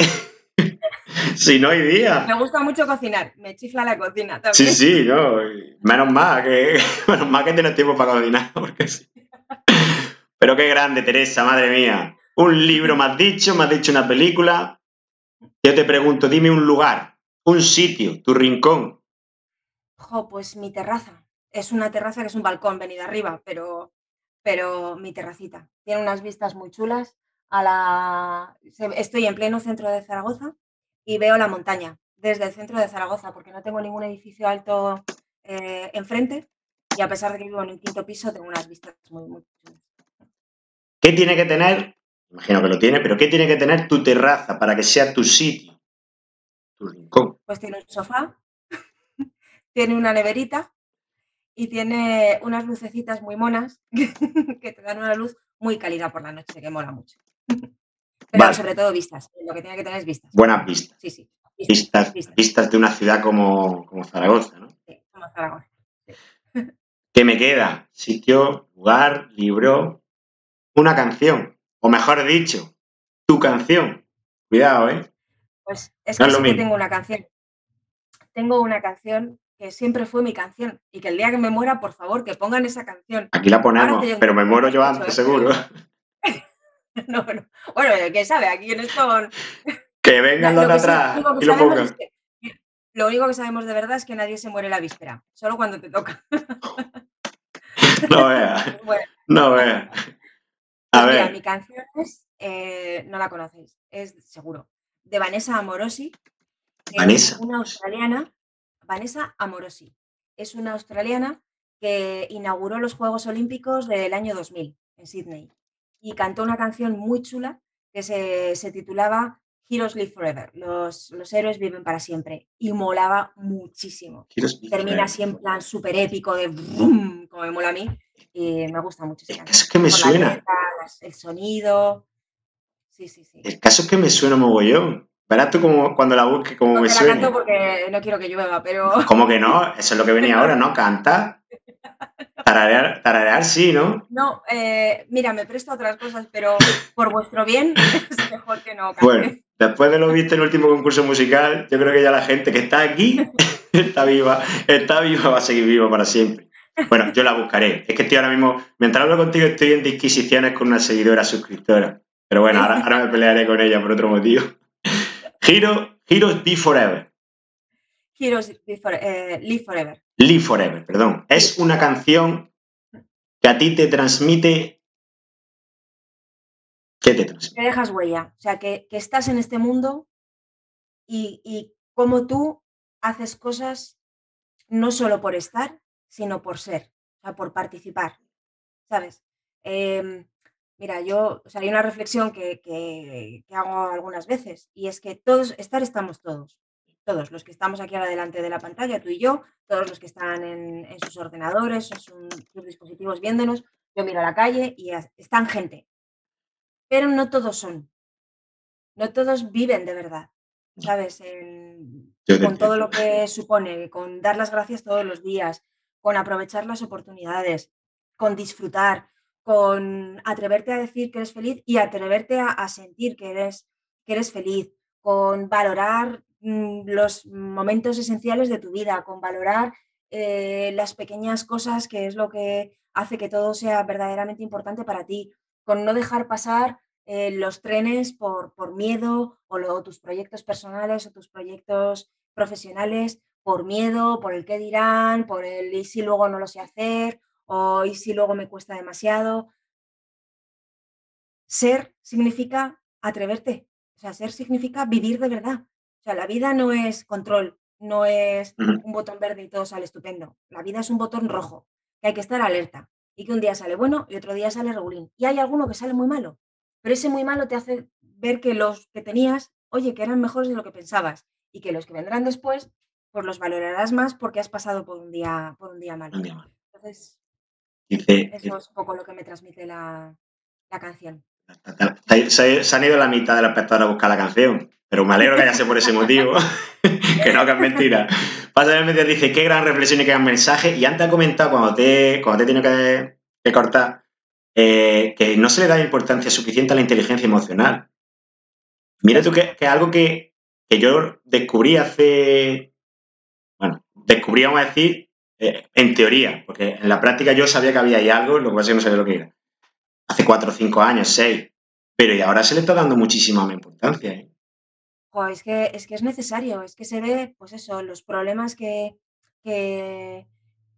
Si no hay Me día. gusta mucho cocinar, me chifla la cocina Sí, también. sí, no. Menos mal que, menos mal que tienes tiempo para cocinar, porque sí. Pero qué grande, Teresa, madre mía. Un libro me has dicho, me has dicho una película. Yo te pregunto, dime un lugar, un sitio, tu rincón. Jo, pues mi terraza. Es una terraza que es un balcón venido arriba, pero pero mi terracita. Tiene unas vistas muy chulas. A la... Estoy en pleno centro de Zaragoza y veo la montaña desde el centro de Zaragoza, porque no tengo ningún edificio alto eh, enfrente y a pesar de que vivo en un quinto piso, tengo unas vistas muy, muy chulas. ¿Qué tiene que tener? Imagino que lo tiene, pero ¿qué tiene que tener tu terraza para que sea tu sitio, tu rincón? Pues tiene un sofá, tiene una neverita y tiene unas lucecitas muy monas que te dan una luz muy cálida por la noche, que mola mucho. Pero Vale, sobre todo vistas, lo que tiene que tener es vistas. buenas vistas. Sí, sí, vistas, Vistas, vistas. vistas de una ciudad como, como Zaragoza, ¿no? Sí, como Zaragoza. Sí. ¿Qué me queda? Sitio, lugar, libro, una canción. O mejor dicho, tu canción. Cuidado, ¿eh? Pues es No que es lo sí que mismo. tengo una canción. Tengo una canción que siempre fue mi canción y que el día que me muera, por favor, que pongan esa canción. Aquí la Ahora hace ponemos, ya un pero me tiempo que no muero la yo escucho, antes, ¿eh? seguro. No, no. Bueno, quién sabe, aquí en esto... Que vengan los Lo de que sí, lo atrás único que y lo sabemos es pongan. que... Lo único que sabemos de verdad es que nadie se muere la víspera, solo cuando te toca. No veas, Bueno, no veas. A pues mira, ver, mi canción es, eh, no la conocéis, es seguro, de Vanessa Amorosi, que es Vanessa. una australiana. Vanessa Amorosi es una australiana que inauguró los Juegos Olímpicos del año dos mil en Sydney y cantó una canción muy chula que se, se titulaba Heroes Live Forever, los, los héroes viven para siempre, y molaba muchísimo. Heroes Be Termina Forever. así en plan súper épico de brum, como me mola a mí, y me gusta mucho esa El caso canción. es que me Por la suena. letra, el sonido, sí, sí, sí. El caso es que me suena mogollón. Verás tú como cuando la busques como No me te la canto suene. porque no quiero que llueva, pero... ¿Cómo que no? Eso es lo que venía ahora, ¿no? Cantar. Tararear, tararear sí, ¿no? No, eh, mira, me presto a otras cosas, pero por vuestro bien es mejor que no Bueno, cante. después de lo visto en el último concurso musical, yo creo que ya la gente que está aquí está viva, está viva, va a seguir viva para siempre. Bueno, yo la buscaré. Es que estoy ahora mismo, mientras hablo contigo, estoy en disquisiciones con una seguidora suscriptora. Pero bueno, ahora, ahora me pelearé con ella por otro motivo. Hero, Heroes Be Forever. Heroes Live For- eh, Live Forever. Live Forever, perdón. Live Es una Forever. canción que a ti te transmite. ¿Qué te Que transmite? dejas huella, o sea, que, que estás en este mundo y, y cómo tú haces cosas no solo por estar, sino por ser, o sea, por participar, ¿sabes? Eh, mira, yo, o sea, hay una reflexión que, que, que hago algunas veces y es que todos, estar estamos todos, todos los que estamos aquí ahora delante de la pantalla, tú y yo, todos los que están en, en sus ordenadores, en sus, sus dispositivos viéndonos, yo miro a la calle y es- están gente, pero no todos son, no todos viven de verdad, ¿sabes? En- Yo te con todo entiendo. lo que supone, con dar las gracias todos los días, con aprovechar las oportunidades, con disfrutar, con atreverte a decir que eres feliz y atreverte a, a sentir que eres, que eres feliz, con valorar mm, los momentos esenciales de tu vida, con valorar eh, las pequeñas cosas que es lo que hace que todo sea verdaderamente importante para ti, con no dejar pasar eh, los trenes por, por miedo o, lo, o tus proyectos personales o tus proyectos profesionales por miedo, por el qué dirán, por el y si luego no lo sé hacer o y si luego me cuesta demasiado. Ser significa atreverte, o sea, ser significa vivir de verdad. O sea, la vida no es control, no es Ujú. un botón verde y todo sale estupendo. La vida es un botón rojo, que hay que estar alerta y que un día sale bueno y otro día sale regulín. Y hay alguno que sale muy malo, pero ese muy malo te hace ver que los que tenías, oye, que eran mejores de lo que pensabas y que los que vendrán después, pues los valorarás más porque has pasado por un día, por un día malo. Entonces, Dice, eso es un poco lo que me transmite la, la canción. Se, se han ido la mitad de los espectadores a buscar la canción, pero me alegro que haya sido por ese motivo, que no, que es mentira. Pasa el medio dice, qué gran reflexión y qué gran mensaje, y antes ha comentado, cuando te, cuando te he tenido que, que cortar, eh, que no se le da importancia suficiente a la inteligencia emocional. Mira tú que, que algo que, que yo descubrí hace, bueno, descubrí, vamos a decir, eh, en teoría, porque en la práctica yo sabía que había ahí algo, lo que pasa es que no sabía lo que era. Hace cuatro, cinco años, seis. Pero y ahora se le está dando muchísima más importancia, ¿eh? Jo, es que, es que es necesario, es que se ve, pues eso, los problemas que, que,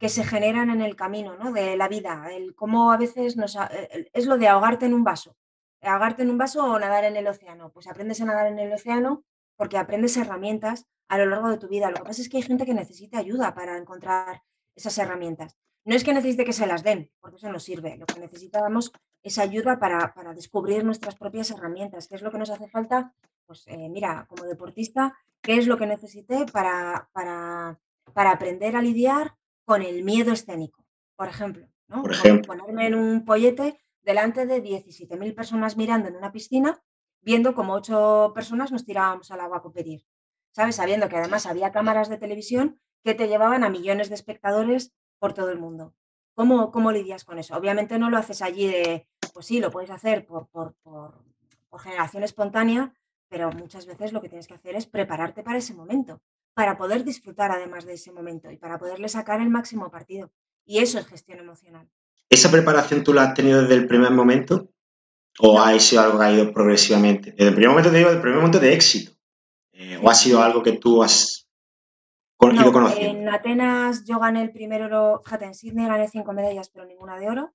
que se generan en el camino, ¿no? De la vida, el cómo a veces nos, es lo de ahogarte en un vaso, ahogarte en un vaso o nadar en el océano. Pues aprendes a nadar en el océano porque aprendes herramientas a lo largo de tu vida. Lo que pasa es que hay gente que necesita ayuda para encontrar esas herramientas. No es que necesite que se las den, porque eso no sirve. Lo que necesitamos es ayuda para, para descubrir nuestras propias herramientas. ¿Qué es lo que nos hace falta? Pues eh, mira, como deportista, ¿qué es lo que necesité para, para, para aprender a lidiar con el miedo escénico? Por ejemplo, ¿no? Por ejemplo. Ponerme en un pollete delante de diecisiete mil personas mirando en una piscina, viendo como ocho personas nos tirábamos al agua a competir. ¿Sabes? Sabiendo que además había cámaras de televisión que te llevaban a millones de espectadores por todo el mundo. ¿Cómo, cómo lidias con eso? Obviamente no lo haces allí de, pues sí, lo puedes hacer por, por, por, por generación espontánea, pero muchas veces lo que tienes que hacer es prepararte para ese momento, para poder disfrutar además de ese momento y para poderle sacar el máximo partido. Y eso es gestión emocional. ¿Esa preparación tú la has tenido desde el primer momento? ¿O No. ha sido algo que ha ido progresivamente? Desde el primer momento te digo, desde el primer momento de éxito. Eh, Sí. ¿O ha sido algo que tú has con, no, ido conociendo? En Atenas yo gané el primer oro, fíjate, en Sydney gané cinco medallas, pero ninguna de oro.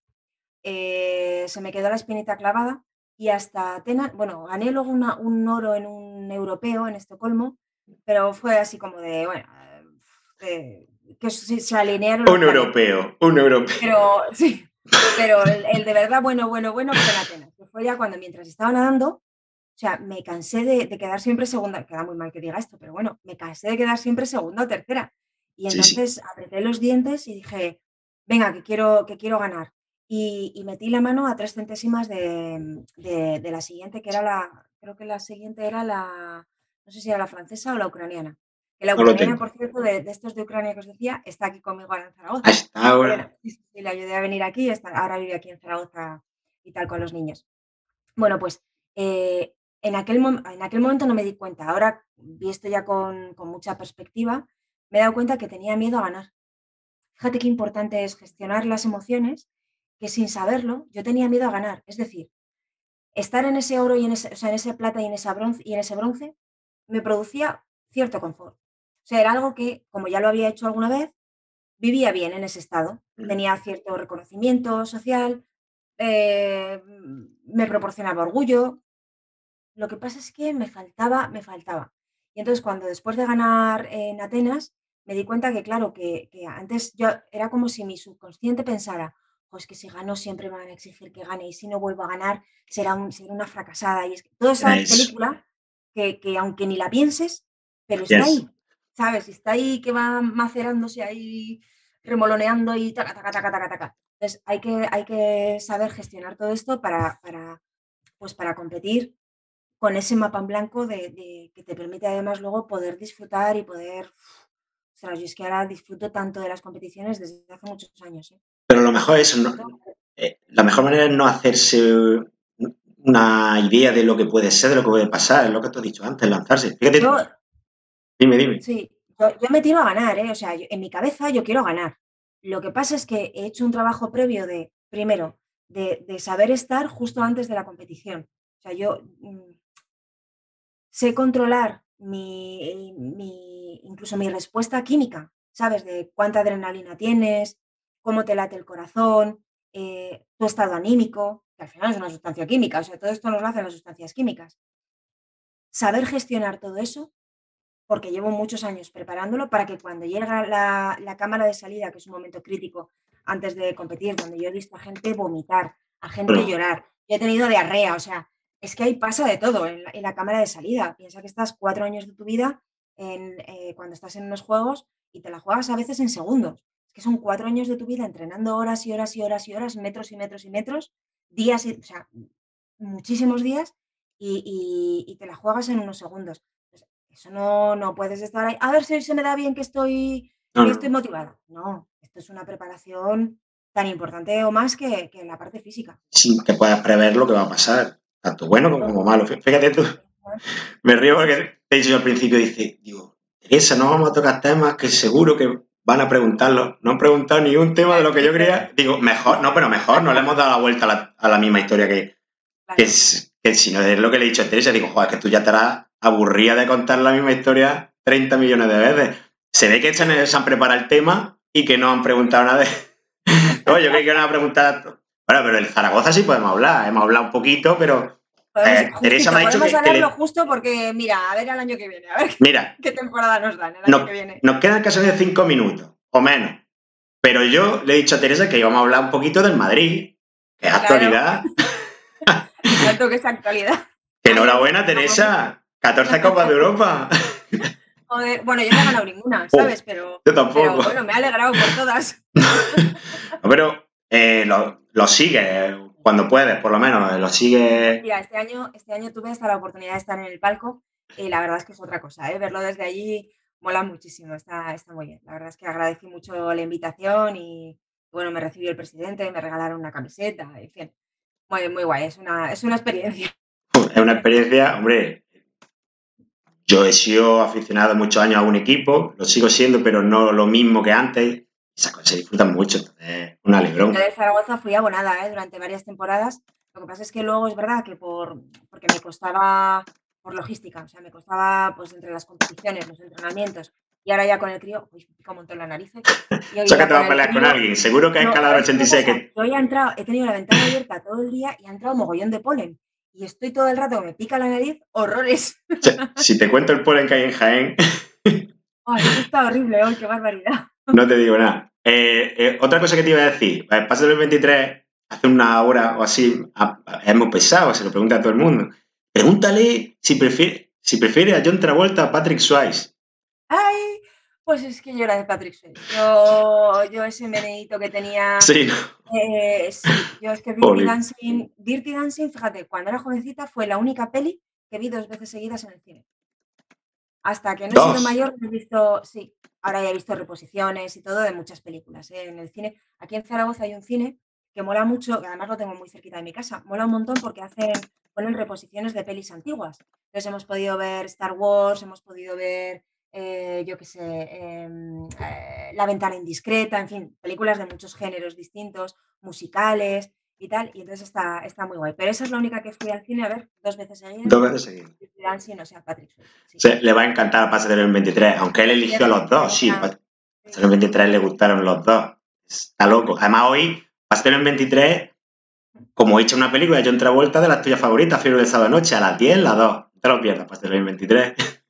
Eh, se me quedó la espinita clavada y hasta Atenas, bueno, gané luego una, un oro en un europeo en Estocolmo, pero fue así como de, bueno, eh, que se, se alinearon los Un planetas. europeo, un europeo. Pero sí, pero el, el de verdad bueno, bueno, bueno fue en Atenas, que fue ya cuando mientras estaba nadando, o sea, me cansé de, de quedar siempre segunda, queda muy mal que diga esto, pero bueno, me cansé de quedar siempre segunda o tercera. Y Sí, sí. entonces apreté los dientes y dije, venga, que quiero, que quiero ganar. Y, y metí la mano a tres centésimas de, de, de la siguiente, que era la, creo que la siguiente era la, no sé si era la francesa o la ucraniana. Que la No lo ucraniana, tengo. por cierto, de, de estos de Ucrania que os decía, está aquí conmigo ahora en Ah, Zaragoza. está ahora. Elena, sí, sí, sí, le ayudé a venir aquí, está, ahora vive aquí en Zaragoza y tal con los niños. Bueno, pues eh, en, aquel en aquel momento no me di cuenta. Ahora, visto ya con, con mucha perspectiva, me he dado cuenta que tenía miedo a ganar. Fíjate qué importante es gestionar las emociones, que sin saberlo yo tenía miedo a ganar. Es decir, estar en ese oro y en ese, o sea, en ese plata y en, esa bronce, y en ese bronce me producía cierto confort. O sea, era algo que, como ya lo había hecho alguna vez, vivía bien en ese estado. Mm. Tenía cierto reconocimiento social, eh, me proporcionaba orgullo. Lo que pasa es que me faltaba, me faltaba. Y entonces cuando después de ganar en Atenas, me di cuenta que, claro, que, que antes yo era como si mi subconsciente pensara, pues que si gano siempre me van a exigir que gane y si no vuelvo a ganar será, un, será una fracasada. Y es que toda Era esa eso. película que, que aunque ni la pienses, pero está Yes. ahí, ¿sabes? Está ahí que va macerándose ahí, remoloneando y taca, taca, taca, taca, taca. Entonces hay que, hay que saber gestionar todo esto para, para, pues para competir con ese mapa en blanco de, de, que te permite además luego poder disfrutar y poder... O sea, yo es que ahora disfruto tanto de las competiciones desde hace muchos años. ¿eh? Pero lo mejor es, no, eh, la mejor manera es no hacerse una idea de lo que puede ser, de lo que puede pasar, es lo que tú has dicho antes, lanzarse. Fíjate, Yo, dime, dime. sí, yo, yo me tiro a ganar, ¿eh? O sea, yo, en mi cabeza yo quiero ganar. Lo que pasa es que he hecho un trabajo previo de, primero, de, de saber estar justo antes de la competición. O sea, yo mmm, sé controlar mi, mi, incluso mi respuesta química, ¿sabes? De cuánta adrenalina tienes, cómo te late el corazón, eh, tu estado anímico, que al final es una sustancia química, o sea, todo esto nos lo hacen las sustancias químicas. Saber gestionar todo eso, porque llevo muchos años preparándolo para que cuando llega la, la cámara de salida, que es un momento crítico antes de competir, donde yo he visto a gente vomitar, a gente Bueno, llorar, yo he tenido diarrea, o sea, es que ahí pasa de todo en la, en la cámara de salida. Piensa que estás cuatro años de tu vida en, eh, cuando estás en unos juegos y te la juegas a veces en segundos. Es que son cuatro años de tu vida entrenando horas y horas y horas y horas, metros y metros y metros, días, y, o sea, muchísimos días y, y, y te la juegas en unos segundos. Pues eso no, no puedes estar ahí. A ver si hoy se me da bien que estoy, no, que no, estoy no. motivada. No, esto es una preparación tan importante o más que, que la parte física. Sin que puedas prever lo que va a pasar, tanto bueno como, Claro. como malo. Fíjate tú, me río Sí, sí. porque te he dicho al principio, dice, digo, Teresa, no vamos a tocar temas que seguro que van a preguntarlo. No han preguntado ni un tema de lo que yo creía. Digo, mejor, no, pero mejor, no le hemos dado la vuelta a la, a la misma historia que, que, Claro. es, que si no es lo que le he dicho a Teresa. Digo, joder, que tú ya estarás aburrida de contar la misma historia treinta millones de veces. Se ve que se han preparado el tema y que no han preguntado nada de... No, yo creo que no han preguntado... Bueno, pero el Zaragoza sí podemos hablar. Hemos hablado un poquito, pero... Podemos, Eh, Teresa justito, me ha dicho podemos que, que hablarlo le... justo porque, mira, a ver el año que viene, a ver Mira, qué temporada nos dan el año nos, que viene. nos quedan casi de cinco minutos, o menos. Pero yo le he dicho a Teresa que íbamos a hablar un poquito del Madrid, que es Claro. actualidad. Y tanto que es actualidad. Que Ayer enhorabuena, nos tocamos mucho. Teresa. catorce Copas de Europa. Joder, bueno, yo no he ganado ninguna, Oh, ¿sabes? Pero, yo pero tampoco. bueno, me he alegrado por todas. No, pero eh, lo, lo sigue cuando puedes, por lo menos. Lo Sí, pues sigue. mira, este año, este año tuve hasta la oportunidad de estar en el palco y la verdad es que es otra cosa, ¿eh? Verlo desde allí mola muchísimo, está, está muy bien. La verdad es que agradecí mucho la invitación y bueno, me recibió el presidente, me regalaron una camiseta, en fin, muy, muy guay, es una, es una experiencia. Es una experiencia, hombre. Yo he sido aficionado muchos años a un equipo, lo sigo siendo, pero no lo mismo que antes. Esas cosas se disfrutan mucho, entonces, un Yo alegrón. de Zaragoza fui abonada, ¿eh? Durante varias temporadas. Lo que pasa es que luego es verdad que por, porque me costaba por logística, o sea, me costaba pues entre las competiciones, los entrenamientos y ahora ya con el crío, pues me pica un montón las narices y hoy Eso que ya te con vas a el pelear con crío, alguien. Seguro que es no, escalador ¿sabes qué ochenta y me seis pasa? que... Yo hoy he entrado, he tenido la ventana abierta todo el día y ha entrado mogollón de polen y estoy todo el rato que me pica la nariz, horrores. Si te cuento el polen que hay en Jaén, Ay, eso está horrible hoy, qué barbaridad. no te digo nada. Eh, eh, otra cosa que te iba a decir. El pase del veintitrés, hace una hora o así, a- a- hemos pesado, se lo pregunta a todo el mundo. Pregúntale si prefiere, si prefiere a John Travolta o a Patrick Swayze. Ay, pues es que yo era de Patrick Swayze. Yo, yo ese meneíto que tenía. Sí, Eh, sí, yo es que Dirty Jolín. Dancing, Dirty Dancing, fíjate, cuando era jovencita fue la única peli que vi dos veces seguidas en el cine. Hasta que no he sido Dos. mayor, no he visto, sí, ahora ya he visto reposiciones y todo de muchas películas, ¿eh? En el cine. Aquí en Zaragoza hay un cine que mola mucho, que además lo tengo muy cerquita de mi casa, mola un montón porque hacen, ponen reposiciones de pelis antiguas. Entonces hemos podido ver Star Wars, hemos podido ver, eh, yo qué sé, em, eh, La ventana indiscreta, en fin, películas de muchos géneros distintos, musicales y tal, y entonces está, está muy guay. Pero esa es la única que fui al cine a ver dos veces seguidas, Dos veces seguidas. Dirty Dancing, o sea, Patrick Swayze, sí. Se, le va a encantar Pase del veintitrés, aunque él Le, eligió a los le dos, sí. encanta. Pase Sí. del veintitrés le gustaron los dos. Está loco. Además, hoy, Pase del veintitrés, como he hecho una película de John Travolta de las tuyas favoritas, Fiebre del sábado noche, a las diez, las dos. No te lo pierdas, Pase del veintitrés.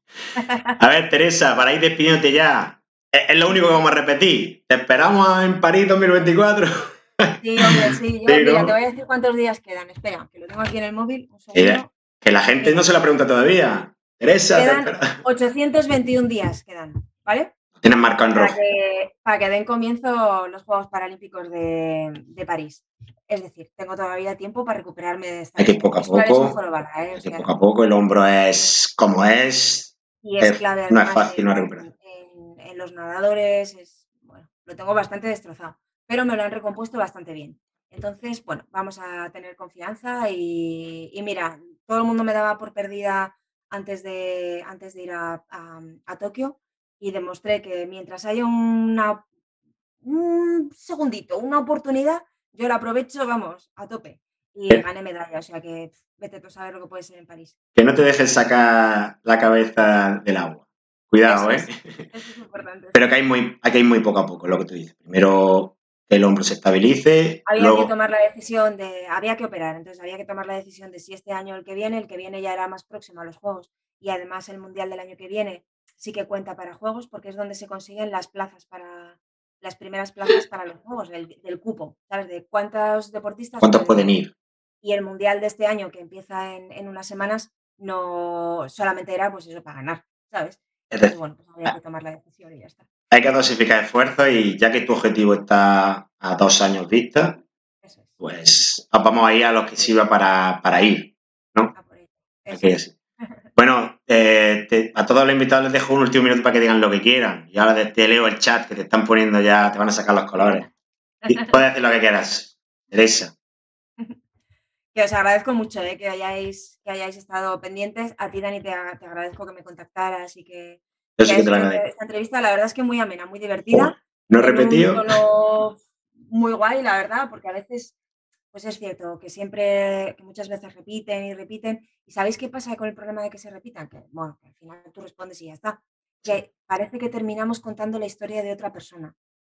A ver, Teresa, para ir despidiéndote ya, es, es lo único que vamos a repetir. Te esperamos en París dos mil veinticuatro. Sí, hombre, sí. Yo, Sí, mira, te ¿no? voy a decir cuántos días quedan. Espera, que lo tengo aquí en el móvil. Un Que, segundo. que la gente no Mira, se la pregunta todavía. Teresa, te quedan espera. ochocientos veintiún días, quedan, ¿vale? Tienes marcado en Para rojo. que, para que den comienzo los Juegos Paralímpicos de, de París. Es decir, tengo todavía tiempo para recuperarme de esta Hay que ir lesión. poco a Es una lesión poco. jorobada, ¿eh? O Hay que ir sea, poco a poco. El hombro es como es. y es es clave no es además fácil una en, recuperación. en- en los nadadores. Es, bueno, lo tengo bastante destrozado, pero me lo han recompuesto bastante bien. Entonces, bueno, vamos a tener confianza y, y mira, todo el mundo me daba por perdida antes de, antes de ir a, a- a Tokio y demostré que mientras haya una, un segundito, una oportunidad, yo la aprovecho, vamos, a tope. Y Que, gané medalla, o sea que pf, vete tú a saber lo que puede ser en París. que no te dejes sacar la cabeza del agua. Cuidado, Eso ¿eh? es, eso es importante, Pero sí. que hay muy, hay que ir muy poco a poco, lo que tú dices. Primero que el hombro se estabilice, Había que luego tomar la decisión de, había que operar, entonces había que tomar la decisión de si este año o el que viene, el que viene ya era más próximo a los Juegos y además el Mundial del año que viene sí que cuenta para Juegos porque es donde se consiguen las plazas para, las primeras plazas para los Juegos, del, del cupo, ¿sabes? De cuántos deportistas cuántos pueden pueden ir. ir. Y el Mundial de este año, que empieza en, en unas semanas, no solamente era pues eso para ganar, ¿sabes? Es Entonces, decir, bueno, pues había que tomar la decisión y ya está. hay que dosificar esfuerzos y ya que tu objetivo está a dos años vista, Eso es. pues vamos a ir a los que sirva para, para ir, ¿no? A por ello. Hay Eso que ir es. así. Bueno, eh, te- a todos los invitados les dejo un último minuto para que digan lo que quieran. Y ahora te, te leo el chat que te están poniendo ya, te van a sacar los colores. Y puedes decir lo que quieras, Teresa. Que os agradezco mucho eh, que, hayáis, que hayáis estado pendientes. A ti, Dani, te, te agradezco que me contactaras y que, y Yo que sí que hayáis te lo hecho agradezco. esta entrevista. La verdad es que muy amena, muy Joder, divertida, no he en un repetido. tono muy guay, la verdad, porque a veces, pues es cierto, que siempre, que muchas veces repiten y repiten. ¿Y sabéis qué pasa con el problema de que se repitan? Que, bueno, que al final tú respondes y ya está. Sí, Que parece que terminamos contando la historia de otra persona.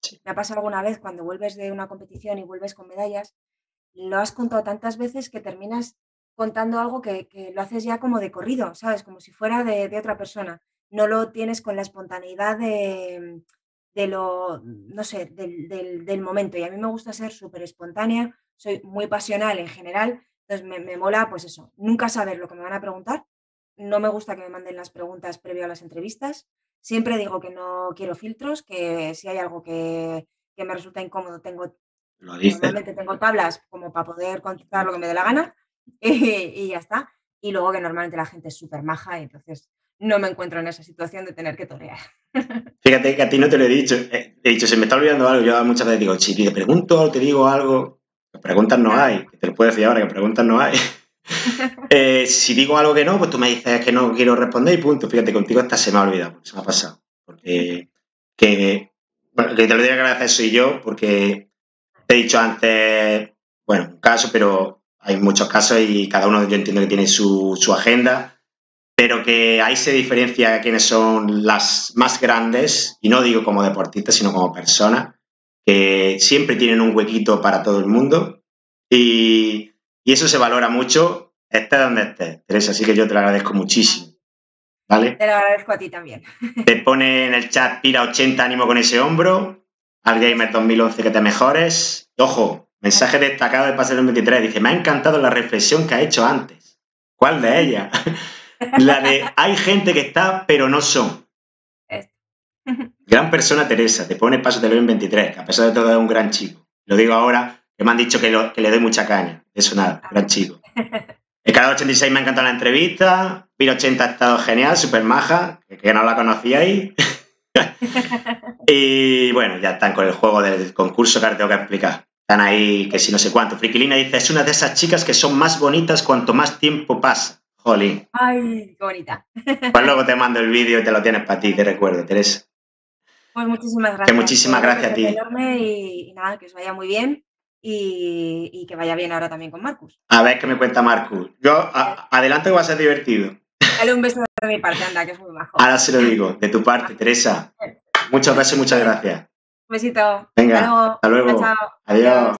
Sí. Me ha pasado alguna vez cuando vuelves de una competición y vuelves con medallas, lo has contado tantas veces que terminas contando algo que, que lo haces ya como de corrido, ¿sabes? Como si fuera de, de otra persona. No lo tienes con la espontaneidad de, de lo, no sé, del, del, del momento. Y a mí me gusta ser súper espontánea, soy muy pasional en general, entonces me, me mola, pues eso, nunca saber lo que me van a preguntar. No me gusta que me manden las preguntas previo a las entrevistas. Siempre digo que no quiero filtros, que si hay algo que, que me resulta incómodo, tengo, Lo dices. normalmente tengo tablas como para poder contestar lo que me dé la gana y, y ya está. Y luego que normalmente la gente es súper maja y entonces no me encuentro en esa situación de tener que torear. Fíjate que a ti no te lo he dicho. Eh, He dicho, se me está olvidando algo. Yo muchas veces digo, si te pregunto o te digo algo, que preguntas no Nada. hay. Que te lo puedo decir ahora, que preguntas no hay. Eh, si digo algo que no, pues tú me dices que no quiero responder y punto. Fíjate, contigo hasta se me ha olvidado, se me ha pasado. Porque que, bueno, que te lo tengo que agradecer soy yo, porque te he dicho antes, bueno, un caso, pero hay muchos casos y cada uno yo entiendo que tiene su, su agenda, pero que ahí se diferencia quiénes son las más grandes, y no digo como deportistas, sino como personas, que siempre tienen un huequito para todo el mundo y, y eso se valora mucho, estés donde estés, Teresa, así que yo te lo agradezco muchísimo, ¿vale? Te lo agradezco a ti también. Te pone en el chat Pira ochenta, ánimo con ese hombro, al Gamer dos mil once que te mejores. Ojo, mensaje destacado de Pase del veintitrés, dice, me ha encantado la reflexión que ha hecho antes. ¿Cuál de ellas? La de hay gente que está, pero no son. Gran persona Teresa, te pone Paso de León veintitrés, que a pesar de todo es un gran chico. Lo digo ahora, que me han dicho que, lo, que le doy mucha caña. Eso nada, gran chico. El canal ochenta y seis me ha encantado la entrevista. Pira ochenta ha estado genial, súper maja, que, que no la conocíais. Y bueno, ya están con el juego del concurso que ahora tengo que explicar. Están ahí, que si no sé cuánto. Friquilina dice, es una de esas chicas que son más bonitas cuanto más tiempo pasa. Jolín. Ay, qué bonita. Pues luego te mando el vídeo y te lo tienes para ti, te recuerdo, Teresa. Pues muchísimas Que gracias. muchísimas Un gracias a besote ti. enorme y, y nada, que os vaya muy bien y, y que vaya bien ahora también con Marcus. A ver qué me cuenta Marcus. Yo, a, adelante que va a ser divertido. Dale un beso de mi parte, anda, que es muy majo. Ahora se lo digo, de tu parte, Teresa. Muchos besos y muchas gracias. Un besito. Hasta Venga, luego. hasta Chao, luego. chao. Adiós. Adiós.